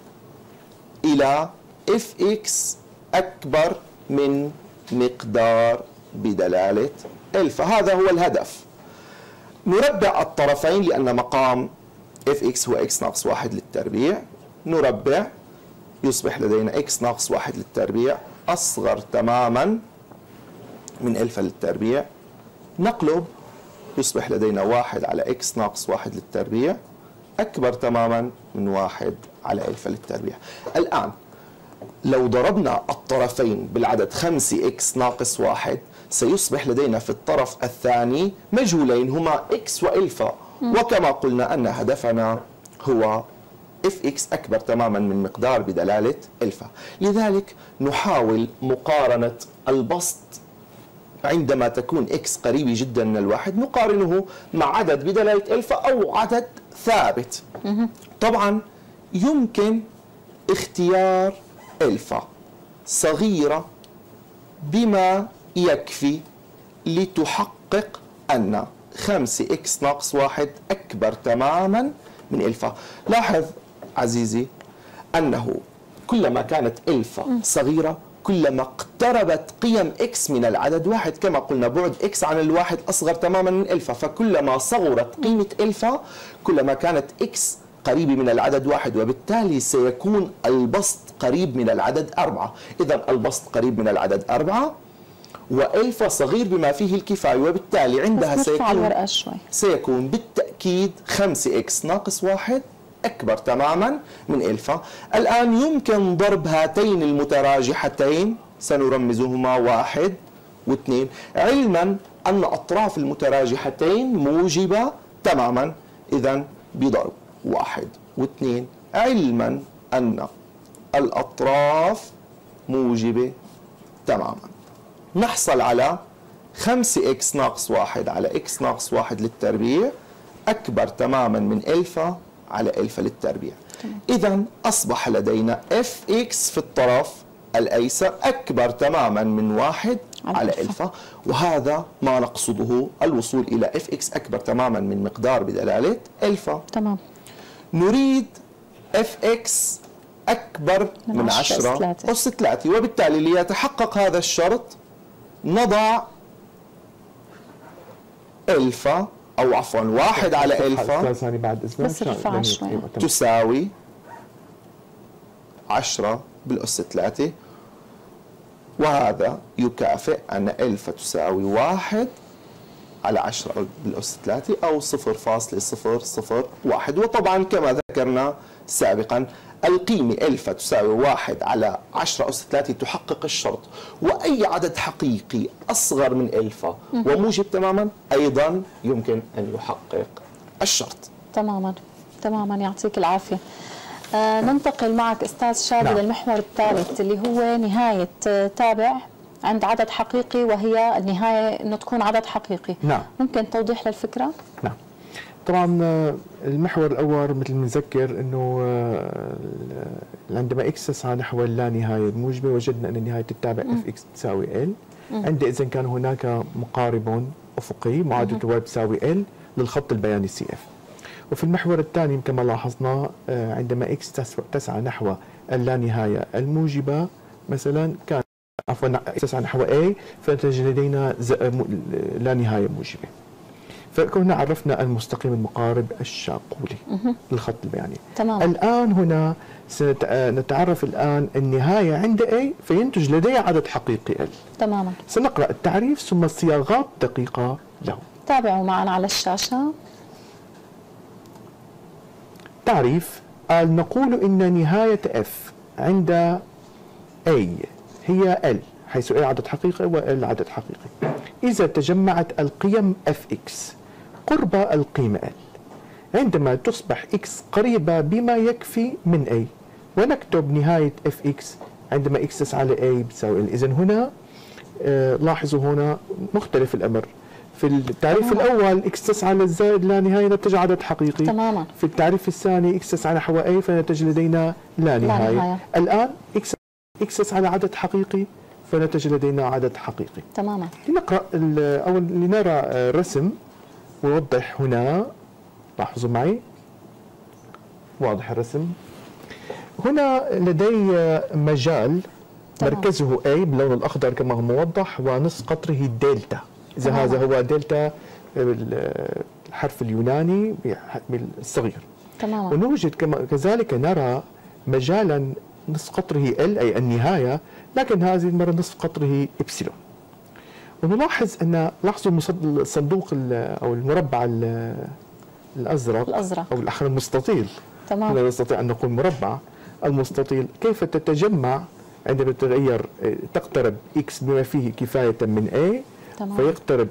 إلى اف اكس أكبر من مقدار بدلالة الفا، هذا هو الهدف. نربع الطرفين لأن مقام اف اكس هو اكس ناقص واحد للتربيع، نربع يصبح لدينا اكس ناقص واحد للتربيع أصغر تماما من الفا للتربيع، نقلب يصبح لدينا واحد على اكس ناقص واحد للتربيع أكبر تماما من واحد على الفا للتربيع. الآن لو ضربنا الطرفين بالعدد خمسة اكس ناقص واحد سيصبح لدينا في الطرف الثاني مجهولين هما اكس والفا، وكما قلنا أن هدفنا هو اف اكس أكبر تماما من مقدار بدلالة الفا. لذلك نحاول مقارنة البسط عندما تكون اكس قريبة جدا من الواحد، نقارنه مع عدد بدلالة الفا أو عدد ثابت. طبعا يمكن اختيار الفا صغيرة بما يكفي لتحقق أن خمسة اكس ناقص واحد أكبر تماما من الفا. لاحظ عزيزي أنه كلما كانت الفا صغيرة كلما اقتربت قيم اكس من العدد واحد، كما قلنا بعد اكس عن الواحد أصغر تماما من الفا، فكلما صغرت قيمة الفا كلما كانت اكس قريبة من العدد واحد، وبالتالي سيكون البسط قريب من العدد أربعة. إذا البسط قريب من العدد أربعة وإلفا صغير بما فيه الكفاية، وبالتالي عندها سيكون, سيكون بالتأكيد خمسة اكس ناقص واحد أكبر تماما من إلفا. الآن يمكن ضرب هاتين المتراجحتين سنرمزهما واحد واثنين، علما أن أطراف المتراجحتين موجبة تماما، إذا بضرب واحد واثنين علما أن الأطراف موجبة تماما نحصل على خمسة اكس ناقص واحد على اكس ناقص واحد للتربيع أكبر تماما من إلفا على إلفا للتربيع. إذا أصبح لدينا اف اكس في الطرف الأيسر أكبر تماما من واحد على إلفا، وهذا ما نقصده، الوصول إلى اف اكس أكبر تماما من مقدار بدلالة إلفا. تمام. نريد اف اكس أكبر من, من عشرة أس ثلاثة، وبالتالي ليتحقق هذا الشرط نضع إلفا أو عفوا واحد على إلفا تساوي عشرة بالأس ثلاثة، وهذا يكافئ أن إلفا تساوي واحد على عشرة بالأس ثلاثة أو صفر فاصلة صفر صفر واحد. وطبعا كما ذكرنا سابقا القيمة إلفا تساوي واحد على عشرة أس ثلاثة تحقق الشرط، وأي عدد حقيقي أصغر من إلفا وموجب تماما أيضا يمكن أن يحقق الشرط. تماما تماما، يعطيك العافية. آه ننتقل معك أستاذ شادي نعم. للمحور الثالث اللي هو نهاية تابع عند عدد حقيقي، وهي النهاية أنه تكون عدد حقيقي. نعم. ممكن توضيح للفكرة؟ نعم. طبعا المحور الأول مثل ما نذكر أنه عندما إكس تسعى نحو اللانهاية الموجبة وجدنا أن نهاية التابع اف إكس تساوي ال، عندئذ كان هناك مقارب أفقي معادلة واي بتساوي ال للخط البياني سي اف. وفي المحور الثاني كما لاحظنا عندما اكس تسعى نحو اللانهاية الموجبة مثلا كان عفوا تسعى نحو A فنتج لدينا لا نهاية موجبة. فكنا عرفنا المستقيم المقارب الشاقولي للخط البياني. تمام. الآن هنا سنتعرف الآن النهاية عند A فينتج لدي عدد حقيقي L. تماما. سنقرأ التعريف ثم صياغات دقيقة له. تابعوا معنا على الشاشة. تعريف: قال نقول إن نهاية F عند A هي L حيث A عدد حقيقي و L عدد حقيقي إذا تجمعت القيم Fx قرب القيمة L عندما تصبح X قريبة بما يكفي من A، ونكتب نهاية Fx عندما X تسعى ل A بتساوي L. إذن هنا آه لاحظوا هنا مختلف الأمر. في التعريف تماما. الأول X تسعى للزائد لا نهاية نتج عدد حقيقي. تماما. في التعريف الثاني X تسعى نحو A فنتج لدينا لا نهاية. لا نهاية. الآن X X تسعى لعدد حقيقي فنتج لدينا عدد حقيقي. تماما. لنقرأ أو لنرى رسم ويوضح هنا. لاحظوا معي واضح الرسم. هنا لدي مجال تمام. مركزه A باللون الأخضر كما هو موضح ونصف قطره دلتا. إذا تمام. هذا هو دلتا الحرف اليوناني الصغير. تماما. ونوجد كذلك نرى مجالا نصف قطره L أي النهاية، لكن هذه المرة نصف قطره إبسلون. ونلاحظ أن لاحظوا الصندوق أو المربع الأزرق, الأزرق. أو الأحمر المستطيل. تمام. لا نستطيع أن نقول مربع. المستطيل كيف تتجمع عندما تتغير تقترب X بما فيه كفاية من A. تمام. فيقترب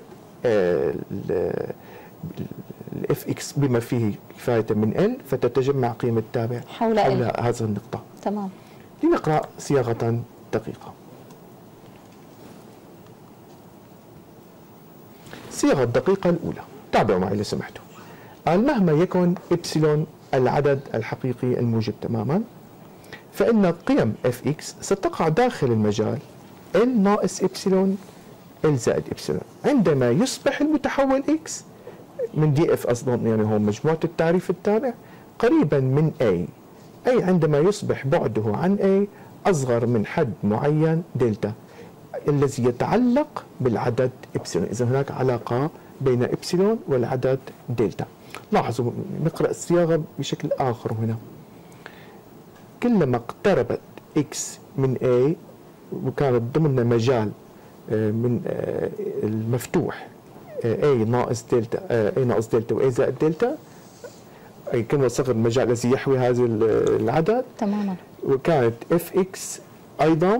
الاف اكس بما فيه كفاية من L فتتجمع قيمة التابع حول, حول هذه النقطة. تمام. لنقرأ صياغة دقيقة. الصياغة الدقيقة الأولى، تابعوا معي لو سمحتوا. قال مهما يكن إبسلون العدد الحقيقي الموجب تماما فإن قيم اف اكس ستقع داخل المجال L ناقص إبسلون L زائد إبسلون عندما يصبح المتحول X من دي اف أصلا يعني هو مجموعة التعريف التابع قريبا من A، أي عندما يصبح بعده عن A أصغر من حد معين دلتا الذي يتعلق بالعدد إبسلون. إذا هناك علاقة بين إبسلون والعدد دلتا. لاحظوا نقرأ الصياغة بشكل آخر هنا. كلما اقتربت X من A وكانت ضمن مجال من المفتوح A ناقص دلتا A ناقص دلتا و A زائد دلتا أي كلمة صغر المجال الذي يحوي هذا العدد تماما. وكانت اف اكس أيضا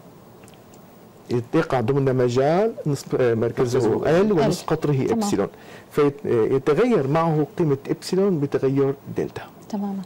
يقع ضمن مجال نصف مركزه L ونصف قطره إبسلون فيتغير معه قيمة إبسلون بتغير دلتا. تماما.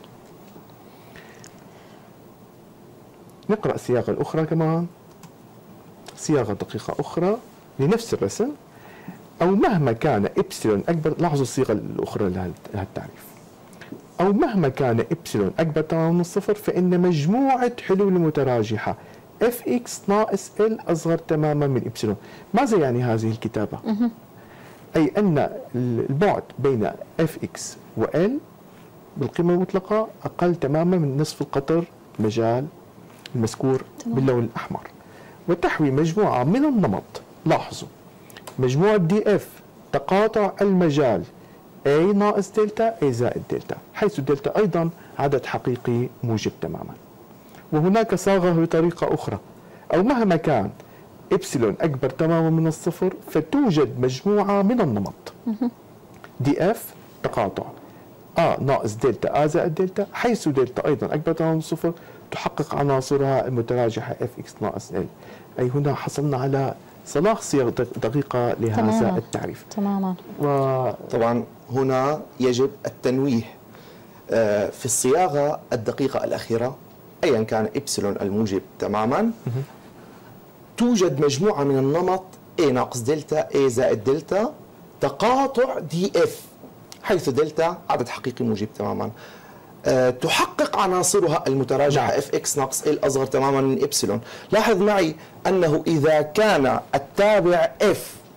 نقرأ الصياغة الأخرى كمان، صياغة دقيقة أخرى لنفس الرسم. أو مهما كان إبسلون أكبر، لاحظوا الصيغة الأخرى لهذا التعريف. أو مهما كان إبسلون أكبر تماما من الصفر فإن مجموعة حلول متراجحة اف اكس ناقص ال أصغر تماما من إبسلون. ماذا يعني هذه الكتابة؟ أي أن البعد بين اف اكس و L بالقيمة المطلقة أقل تماما من نصف القطر مجال المذكور باللون الأحمر، وتحوي مجموعة من النمط. لاحظوا مجموعة دي اف تقاطع المجال A ناقص دلتا A زائد دلتا، حيث دلتا أيضا عدد حقيقي موجب تماما. وهناك صاغة بطريقة أخرى، أو مهما كان إبسلون أكبر تماما من الصفر فتوجد مجموعة من النمط دي اف تقاطع A ناقص دلتا A زائد دلتا، حيث دلتا أيضا أكبر تماما من الصفر تحقق عناصرها المتراجحة اف اكس ناقص ال. أي هنا حصلنا على صلاح صيغ دقيقة لهذا تماما. التعريف. تماما. وطبعا هنا يجب التنويه في الصياغة الدقيقة الأخيرة أيا كان إبسلون الموجب تماما توجد مجموعة من النمط A ناقص دلتا A زائد دلتا تقاطع دي اف، حيث دلتا عدد حقيقي موجب تماما أه تحقق عناصرها المتراجحة نعم. اف اكس ناقص ال أصغر تماما من إبسلون. لاحظ معي أنه إذا كان التابع اف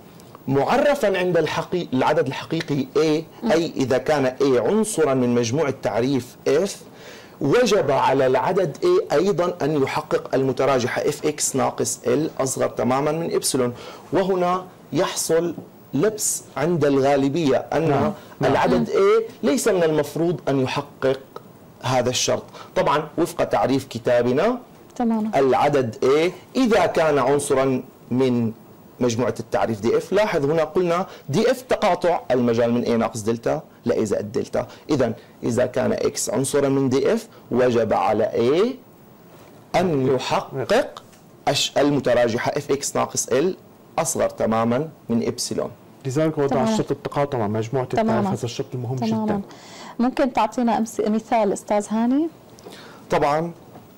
معرفا عند الحقيقي العدد الحقيقي A، أي إذا كان A عنصرا من مجموع التعريف F، وجب على العدد A أيضا أن يحقق المتراجحة Fx ناقص L أصغر تماما من إبسلون. وهنا يحصل لبس عند الغالبية أن نعم. العدد A ليس من المفروض أن يحقق هذا الشرط. طبعا وفق تعريف كتابنا تماما العدد A إذا كان عنصرا من مجموعة التعريف دي اف. لاحظ هنا قلنا دي اف تقاطع المجال من A ناقص دلتا ل A زائد دلتا. إذا إذا كان X عنصرا من دي اف وجب على A أن يحقق المتراجحة Fx ناقص L أصغر تماما من إبسلون. لذلك وضع تماما. الشرط التقاطع مع مجموعة التعريف، هذا الشرط مهم تماما. جدا. ممكن تعطينا مثال أستاذ هاني؟ طبعا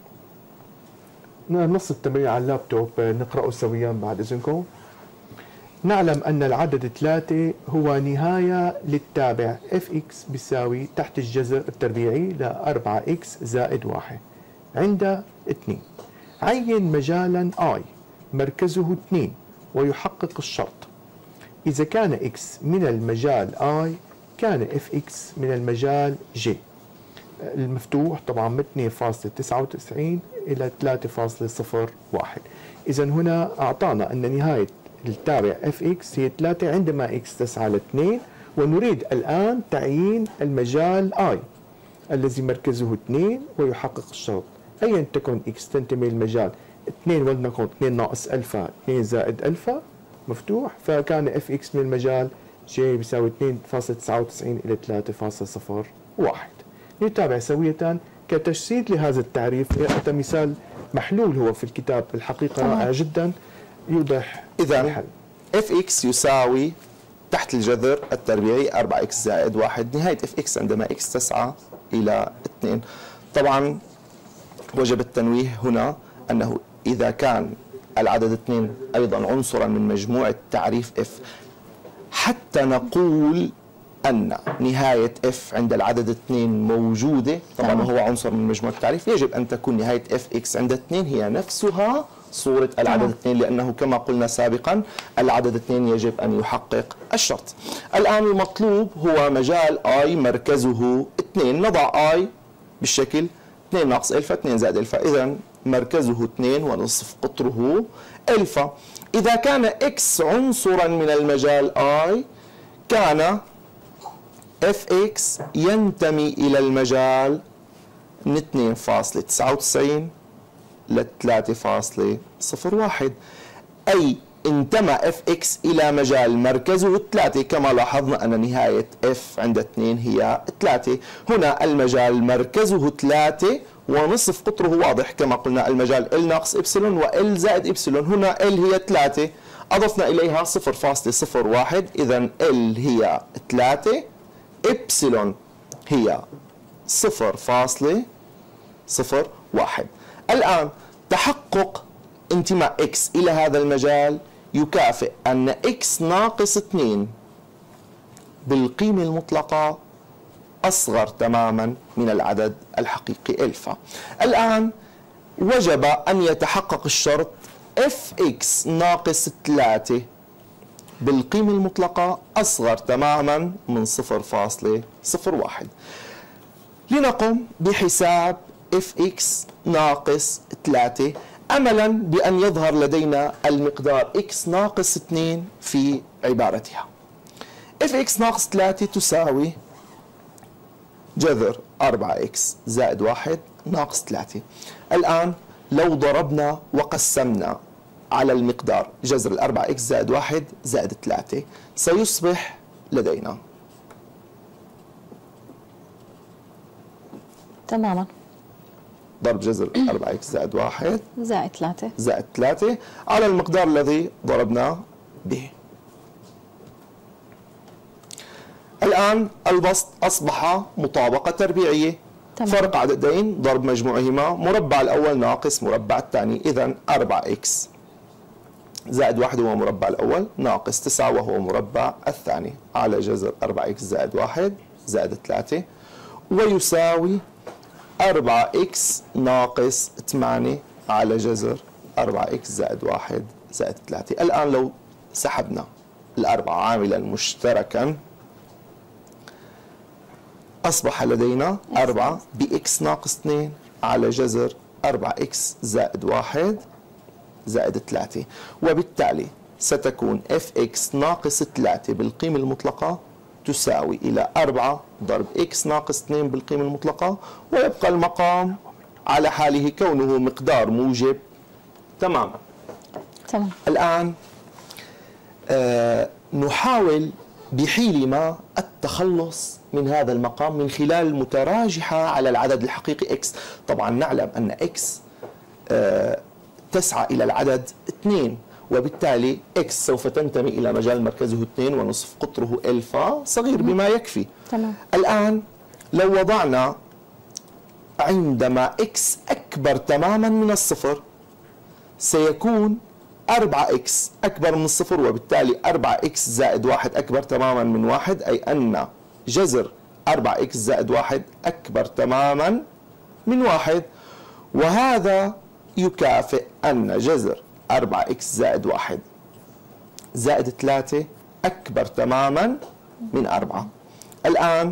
نص التمرين على اللابتوب نقرأه سويا بعد إذنكم. نعلم أن العدد ثلاثة هو نهاية للتابع Fx بيساوي تحت الجذر التربيعي ل أربعة إكس زائد واحد عند اثنين. عين مجالا I مركزه اثنين ويحقق الشرط. إذا كان X من المجال I كان Fx من المجال J المفتوح طبعا من اثنين فاصلة تسعة وتسعين إلى ثلاثة فاصلة صفر واحد. إذا هنا أعطانا أن نهاية التابع Fx هي ثلاثة عندما X تسعى ل اثنين، ونريد الآن تعيين المجال I الذي مركزه اثنين ويحقق الشرط. أيا تكن X تنتمي للمجال اثنين ولنكن اثنين ناقص ألفا اثنين زائد ألفا مفتوح، فكان Fx من المجال J بيساوي اثنين فاصلة تسعة وتسعين إلى ثلاثة فاصلة صفر واحد. نتابع سوية كتجسيد لهذا التعريف. أتى مثال محلول هو في الكتاب الحقيقة رائع جدا يوضح إذا الحل. Fx يساوي تحت الجذر التربيعي أربعة إكس زائد واحد. نهاية Fx عندما X تسعى إلى اثنين. طبعا وجب التنويه هنا أنه إذا كان العدد اثنين أيضا عنصرا من مجموعة تعريف F، حتى نقول أن نهاية F عند العدد اثنين موجودة، طبعا هو عنصر من مجموعة التعريف، يجب أن تكون نهاية Fx عند اثنين هي نفسها صورة العدد اثنين، لأنه كما قلنا سابقا العدد اثنين يجب أن يحقق الشرط. الآن المطلوب هو مجال I مركزه اثنين. نضع I بالشكل اثنين ناقص ألفا اثنين زائد ألفا، إذا مركزه اثنين ونصف قطره ألفا. إذا كان X عنصرا من المجال I كان Fx ينتمي إلى المجال من اثنين فاصلة تسعة وتسعين ل ثلاثة فاصلة صفر واحد، أي انتمى Fx إلى مجال مركزه ثلاثة، كما لاحظنا أن نهاية F عند اثنين هي ثلاثة. هنا المجال مركزه ثلاثة ونصف قطره واضح، كما قلنا المجال L ناقص إبسلون و L زائد إبسلون. هنا L هي ثلاثة، أضفنا إليها صفر فاصلة صفر واحد، إذا L هي ثلاثة، إبسلون هي صفر فاصلة صفر واحد. الآن تحقق انتماء X إلى هذا المجال يكافئ أن X ناقص اثنين بالقيمة المطلقة أصغر تماما من العدد الحقيقي ألفا. الآن وجب أن يتحقق الشرط Fx ناقص ثلاثة بالقيمة المطلقة أصغر تماما من صفر فاصلة صفر واحد. لنقم بحساب Fx ناقص ثلاثة أملا بأن يظهر لدينا المقدار X ناقص اثنين في عبارتها. Fx ناقص ثلاثة تساوي جذر أربعة إكس زائد واحد ناقص ثلاثة. الآن لو ضربنا وقسمنا على المقدار جذر الأربعة إكس زائد واحد زائد ثلاثة سيصبح لدينا تماما ضرب جذر أربعة إكس زائد واحد زائد ثلاثة زائد ثلاثة على المقدار الذي ضربنا به. الآن البسط أصبح مطابقة تربيعية. تمام. فرق عددين ضرب مجموعهما، مربع الأول ناقص مربع الثاني، إذا أربعة إكس زائد واحد هو مربع الأول ناقص تسعة وهو مربع الثاني على جذر أربعة إكس زائد واحد زائد ثلاثة، ويساوي أربعة إكس ناقص ثمانية على جذر أربعة إكس زائد واحد زائد ثلاثة. الآن لو سحبنا الأربعة عاملا مشتركا، أصبح لدينا أربعة بإكس ناقص اثنين على جذر أربعة إكس زائد واحد زائد ثلاثة، وبالتالي ستكون اف اكس ناقص ثلاثة بالقيمة المطلقة تساوي إلى أربعة ضرب اكس ناقص اثنين بالقيمة المطلقة، ويبقى المقام على حاله كونه مقدار موجب تماما. تمام. الآن آه نحاول بحيل ما التخلص من هذا المقام من خلال متراجحة على العدد الحقيقي x. طبعا نعلم أن x آه تسعى إلى العدد اثنين، وبالتالي x سوف تنتمي إلى مجال مركزه اثنين ونصف قطره ألفا صغير بما يكفي. تمام. الآن لو وضعنا عندما x أكبر تماما من الصفر سيكون أربعة إكس أكبر من الصفر، وبالتالي أربعة إكس زائد واحد أكبر تماما من واحد، أي أن جذر أربعة إكس زائد واحد أكبر تماما من واحد، وهذا يكافئ أن جذر أربعة إكس زائد واحد زائد ثلاثة أكبر تماما من أربعة. الآن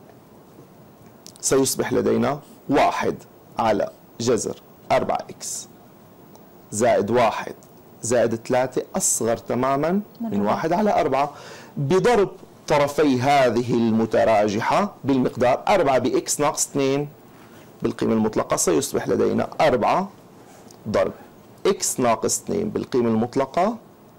سيصبح لدينا واحد على جذر أربعة إكس زائد واحد زائد ثلاثة أصغر تماما من واحد على أربعة، بضرب طرفي هذه المتراجحة بالمقدار أربعة بإكس ناقص اثنين بالقيمة المطلقة سيصبح لدينا أربعة ضرب إكس ناقص اثنين بالقيمة المطلقة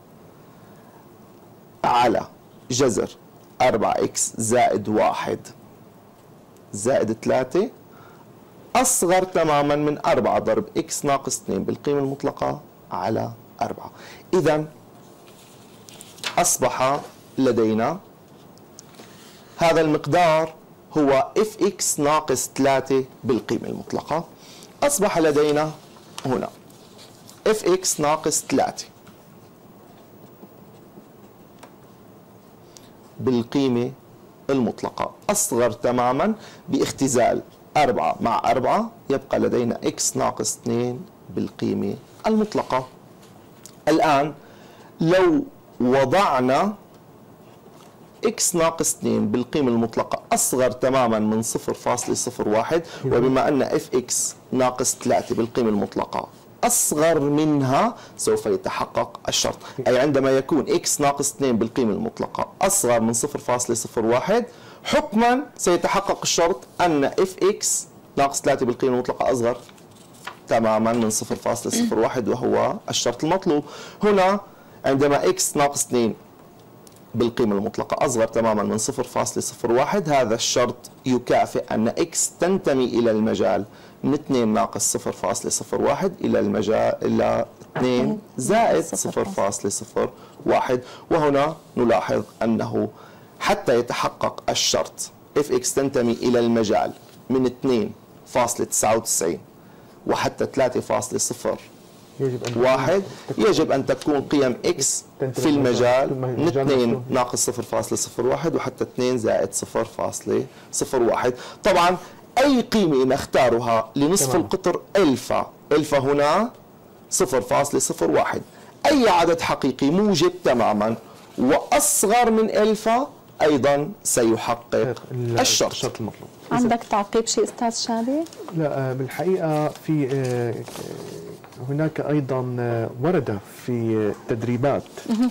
على جذر أربعة إكس زائد واحد زائد ثلاثة أصغر تماما من أربعة ضرب إكس ناقص اثنين بالقيمة المطلقة على أربعة. إذن أصبح لدينا هذا المقدار هو اف اكس ناقص ثلاثة بالقيمة المطلقة. أصبح لدينا هنا اف اكس ناقص ثلاثة بالقيمة المطلقة أصغر تماما باختزال أربعة مع أربعة، يبقى لدينا إكس ناقص اثنين بالقيمة المطلقة. الآن لو وضعنا إكس ناقص اثنين بالقيمة المطلقة أصغر تماما من صفر فاصلة صفر واحد، وبما أن اف اكس ناقص ثلاثة بالقيمة المطلقة أصغر منها سوف يتحقق الشرط، أي عندما يكون إكس ناقص اثنين بالقيمة المطلقة أصغر من صفر فاصلة صفر واحد حكما سيتحقق الشرط أن اف اكس ناقص ثلاثة بالقيمة المطلقة أصغر تماما من صفر فاصلة صفر واحد، وهو الشرط المطلوب. هنا عندما إكس ناقص اثنين بالقيمة المطلقة أصغر تماما من صفر فاصلة صفر واحد، هذا الشرط يكافئ أن إكس تنتمي إلى المجال من اثنين ناقص صفر فاصلة صفر واحد إلى المجال إلى اثنين زائد صفر فاصلة صفر واحد. وهنا نلاحظ أنه حتى يتحقق الشرط اف اكس تنتمي إلى المجال من اثنين فاصلة تسعة وتسعين وحتى ثلاثة فاصلة صفر واحد، يجب أن تكون قيم إكس في المجال من اثنين ناقص صفر فاصلة صفر واحد وحتى اثنين زائد صفر فاصلة صفر واحد. طبعا أي قيمة نختارها لنصف تمام. القطر ألفا، ألفا هنا صفر فاصلة صفر واحد، أي عدد حقيقي موجب تماما وأصغر من ألفا أيضا سيحقق الشرط. الشرط المطلوب. عندك تعقيب شيء أستاذ شادي؟ لا، بالحقيقة في هناك أيضا ورد في تدريبات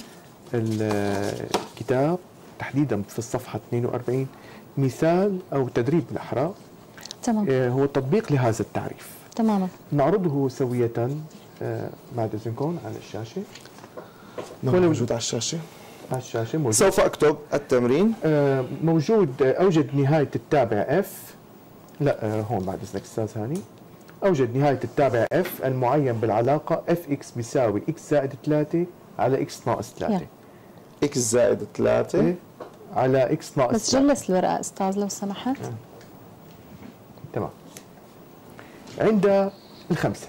الكتاب تحديدا في الصفحة اثنين وأربعين مثال أو تدريب بالأحرى تمام. هو تطبيق لهذا التعريف تماما. نعرضه سوية بعد إذنكم على الشاشة. هو موجود على الشاشة. على الشاشة موجود. سوف أكتب التمرين. موجود أوجد نهاية التابع اف. لا هون بعد إذنك أستاذ هاني. أوجد نهاية التابع اف المعين بالعلاقة اف اكس بيساوي اكس زائد ثلاثة على اكس ناقص ثلاثة. اكس زائد ثلاثة على اكس ناقص بس جلس الورقة أستاذ لو سمحت. آه. تمام. عند الخمسة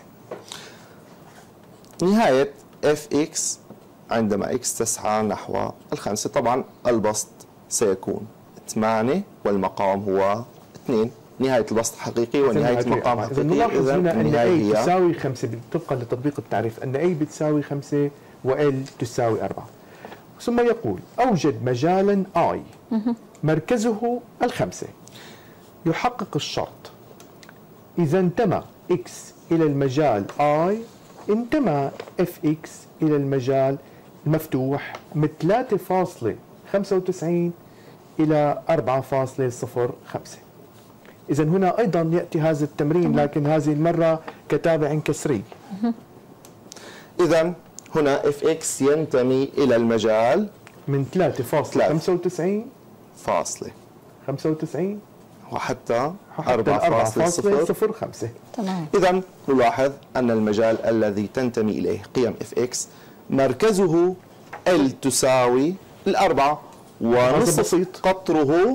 نهاية اف اكس عندما اكس تسعى نحو الخمسة، طبعا البسط سيكون ثمانية والمقام هو اثنين. نهاية البسط حقيقي ونهاية المقام حقيقي. إذا نلاحظ هنا أن A تساوي خمسة طبقا لتطبيق التعريف، أن A بتساوي خمسة و L تساوي أربعة. ثم يقول أوجد مجالا I مركزه الخمسة. يحقق الشرط إذا انتمى X إلى المجال I انتمى إف إكس إلى المجال المفتوح من ثلاثة فاصلة خمسة وتسعين إلى أربعة فاصلة صفر خمسة. إذا هنا أيضا يأتي هذا التمرين لكن هذه المرة كتابع كسري. إذا هنا إف إكس ينتمي إلى المجال من ثلاثة فاصلة خمسة وتسعين فاصلة خمسة وتسعين وحتى أربعة فاصلة صفر خمسة. تمام. إذا نلاحظ أن المجال الذي تنتمي إليه قيم إف إكس مركزه L تساوي الأربعة ونصف قطره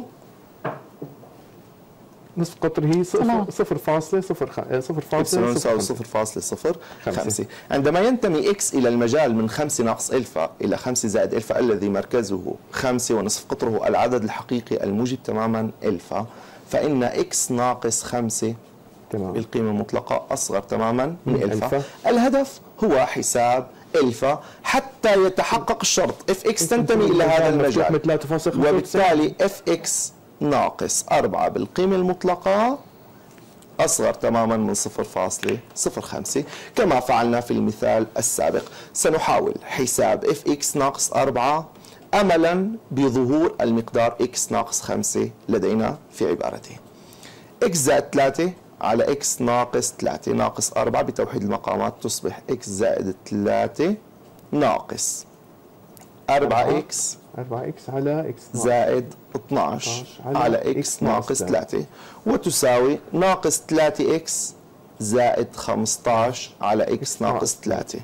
نصف قطره صفر فاصلة صفر صفر صفر فاصلة صفر خمسة. عندما ينتمي إكس إلى المجال من خمسة ناقص ألفا إلى خمسة زائد ألفا الذي مركزه خمسة ونصف قطره العدد الحقيقي الموجب تماما ألفا، فإن إكس ناقص خمسة تمام. بالقيمة المطلقة أصغر تماما من ألفا. الهدف هو حساب ألفا حتى يتحقق الشرط إف إكس تنتمي إلى هذا المجال، وبالتالي إف إكس ناقص أربعة بالقيمة المطلقة أصغر تماما من صفر فاصلة صفر خمسة كما فعلنا في المثال السابق. سنحاول حساب إف إكس ناقص أربعة أملا بظهور المقدار إكس ناقص خمسة لدينا في عبارتين. إكس زائد ثلاثة على إكس ناقص ثلاثة ناقص أربعة بتوحيد المقامات تصبح إكس زائد ثلاثة ناقص أربعة إكس أربعة إكس على إكس زائد اثنعش على إكس ناقص ثلاثة وتساوي ناقص ثلاثة إكس زائد خمسة عشر على إكس ناقص ثلاثة.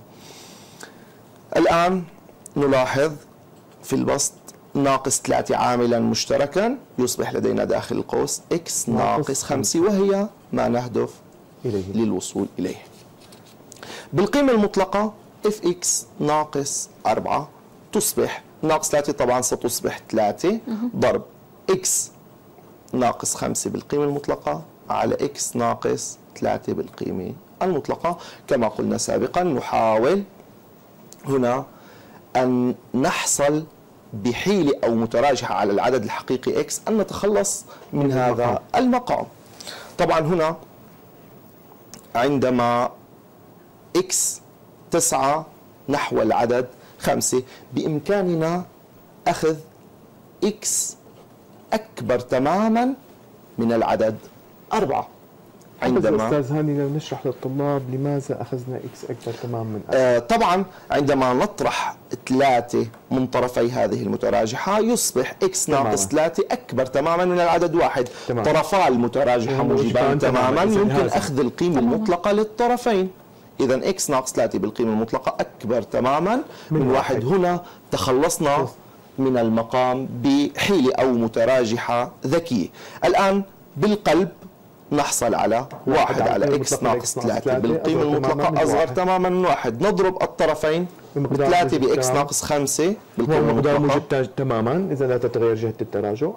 الآن نلاحظ في البسط ناقص ثلاثة عاملا مشتركا يصبح لدينا داخل القوس إكس ناقص خمسة وهي ما نهدف إليه للوصول إليه. بالقيمة المطلقة إف إكس ناقص أربعة تصبح ناقص ثلاثة طبعا ستصبح ثلاثة ضرب إكس ناقص خمسة بالقيمة المطلقة على إكس ناقص ثلاثة بالقيمة المطلقة. كما قلنا سابقا نحاول هنا أن نحصل بحيلة أو متراجحة على العدد الحقيقي إكس أن نتخلص من هذا المقام. طبعا هنا عندما إكس تسعى نحو العدد خمسة بإمكاننا أخذ إكس أكبر تماما من العدد أربعة. عندما أستاذ هاني لو نشرح للطلاب لماذا أخذنا إكس أكبر تماما من أربعة. آه طبعا عندما نطرح ثلاثة من طرفي هذه المتراجحة يصبح إكس ناقص ثلاثة أكبر تماما من العدد واحد. تمام. طرفا المتراجحة موجبان تماما يمكن هذا. أخذ القيمة المطلقة للطرفين. إذا إكس ناقص ثلاثة بالقيمة المطلقة أكبر تماما من, من واحد. هنا تخلصنا من المقام بحيلة أو متراجحة ذكية. الآن بالقلب نحصل على واحد على إكس ناقص ثلاثة بالقيمة المطلقة أصغر تماما من واحد. نضرب الطرفين بثلاثة بإكس ناقص خمسة بالقيمة المطلقة موجب تماما إذا لا تتغير جهة التراجع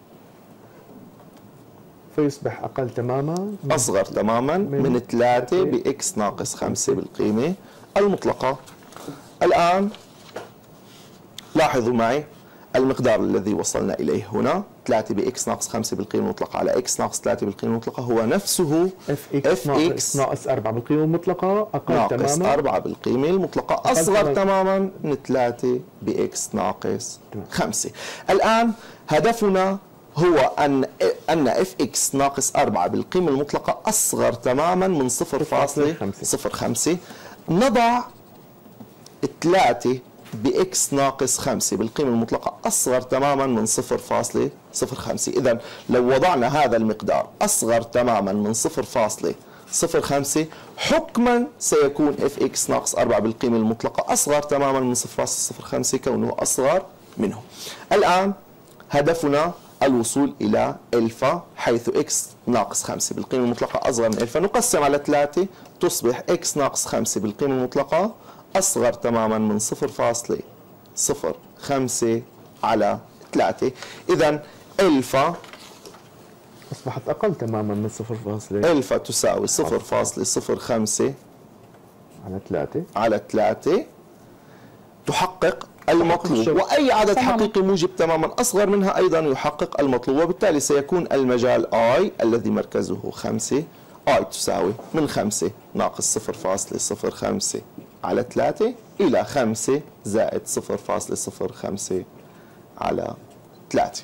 فيصبح أقل تماما أصغر تماما من, من ثلاثة بإكس ناقص خمسة بالقيمة المطلقة. الآن لاحظوا معي المقدار الذي وصلنا إليه هنا ثلاثة بإكس ناقص خمسة بالقيمة المطلقة على إكس ناقص ثلاثة بالقيمة المطلقة هو نفسه إف إكس ناقص أربعة بالقيمة المطلقة أقل ناقص تماما ناقص أربعة بالقيمة المطلقة أصغر تماما من ثلاثة بإكس ناقص خمسة. الآن هدفنا هو أن أن إف إكس ناقص أربعة بالقيمة المطلقة أصغر تماما من صفر فاصلة صفر خمسة. نضع ثلاثة بإكس ناقص خمسة بالقيمة المطلقة أصغر تماما من صفر فاصلة صفر خمسة. إذا لو وضعنا هذا المقدار أصغر تماما من صفر فاصلة صفر خمسة حكما سيكون إف إكس ناقص أربعة بالقيمة المطلقة أصغر تماما من صفر فاصلة صفر خمسة كونه أصغر منه. الآن هدفنا الوصول إلى ألفا حيث إكس ناقص خمسة بالقيمة المطلقة أصغر من ألفا. نقسم على ثلاثة تصبح إكس ناقص خمسة بالقيمة المطلقة أصغر تماما من صفر فاصلة صفر خمسة على ثلاثة. إذا ألفا أصبحت أقل تماما من صفر فاصلة ألفا تساوي صفر فاصلة صفر خمسة على ثلاثة على ثلاثة تحقق المطلوب، وأي عدد تماما. حقيقي موجب تماما أصغر منها أيضا يحقق المطلوب، وبالتالي سيكون المجال I الذي مركزه خمسة، I تساوي من خمسة ناقص صفر فاصلة صفر خمسة على ثلاثة إلى خمسة زائد صفر فاصلة صفر خمسة على ثلاثة.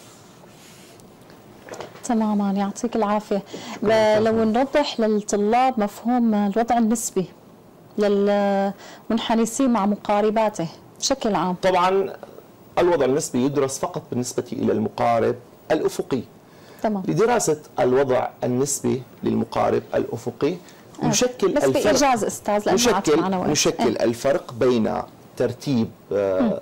تماما، يعطيك العافية. لو نوضح للطلاب مفهوم الوضع النسبي للمنحنسين مع مقارباته بشكل عام. طبعا الوضع النسبي يدرس فقط بالنسبة إلى المقارب الأفقي. تمام. لدراسة الوضع النسبي للمقارب الأفقي آه. نشكل بس الفرق بإيجاز أستاذ نشكل, معنا نشكل آه. الفرق بين ترتيب آه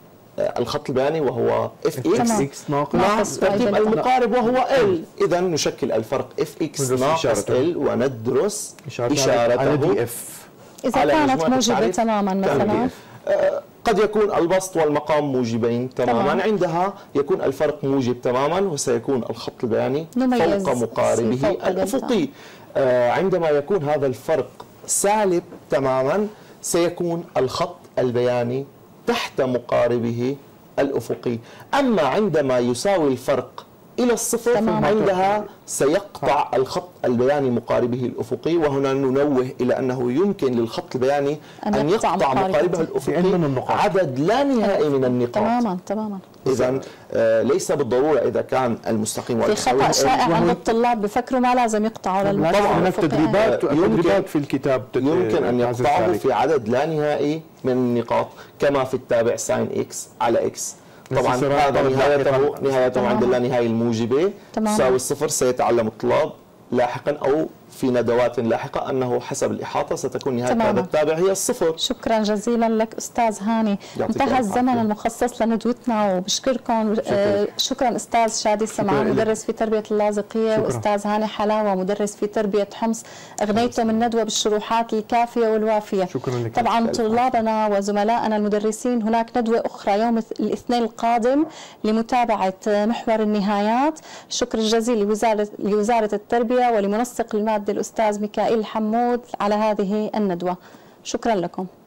الخط البياني وهو اف اكس مع ترتيب المقارب وهو ال. اذا نشكل الفرق اف اكس ناقص ال وندرس اشارته على دي اف اذا كانت موجبه تماما مثلا. قد يكون البسط والمقام موجبين تماما، تمام. عندها يكون الفرق موجب تماما وسيكون الخط البياني فوق مقاربه الافقي. عندما يكون هذا الفرق سالب تماما سيكون الخط البياني تحت مقاربه الأفقي. أما عندما يساوي الفرق إلى الصفر تمام. عندها سيقطع الخط البياني مقاربه الأفقي، وهنا ننوه إلى أنه يمكن للخط البياني أن, أن يقطع مقاربه الأفقي عدد لا نهائي من النقاط. تماما تماما. إذا آه ليس بالضرورة إذا كان المستقيم في خطأ شائع عند الطلاب بفكروا ما لازم يقطعوا للمقام. هناك تدريبات تدريبات في الكتاب يمكن أن يقطعوا في عدد لا نهائي من النقاط كما في التابع ساين إكس على إكس. طبعا هذا نهايته نهايته عند اللانهائي الموجبه تساوي الصفر. سيتعلم الطلاب لاحقا او في ندوات لاحقه انه حسب الاحاطه ستكون نهايه تمام. هذا التابع هي الصفر. شكرا جزيلا لك استاذ هاني. انتهى الزمن المخصص لندوتنا وبشكركم. شكرا, شكرا استاذ شادي السمعان مدرس في تربيه اللاذقيه، واستاذ هاني حلاوه مدرس في تربيه حمص. اغنيتم الندوه بالشروحات الكافيه والوافيه. شكرا لك. طبعا طلابنا وزملائنا المدرسين هناك ندوه اخرى يوم الاثنين القادم لمتابعه محور النهايات. شكر الجزيل لوزاره لوزاره التربيه ولمنسق الماده الأستاذ ميكائيل حمود على هذه الندوة. شكرا لكم.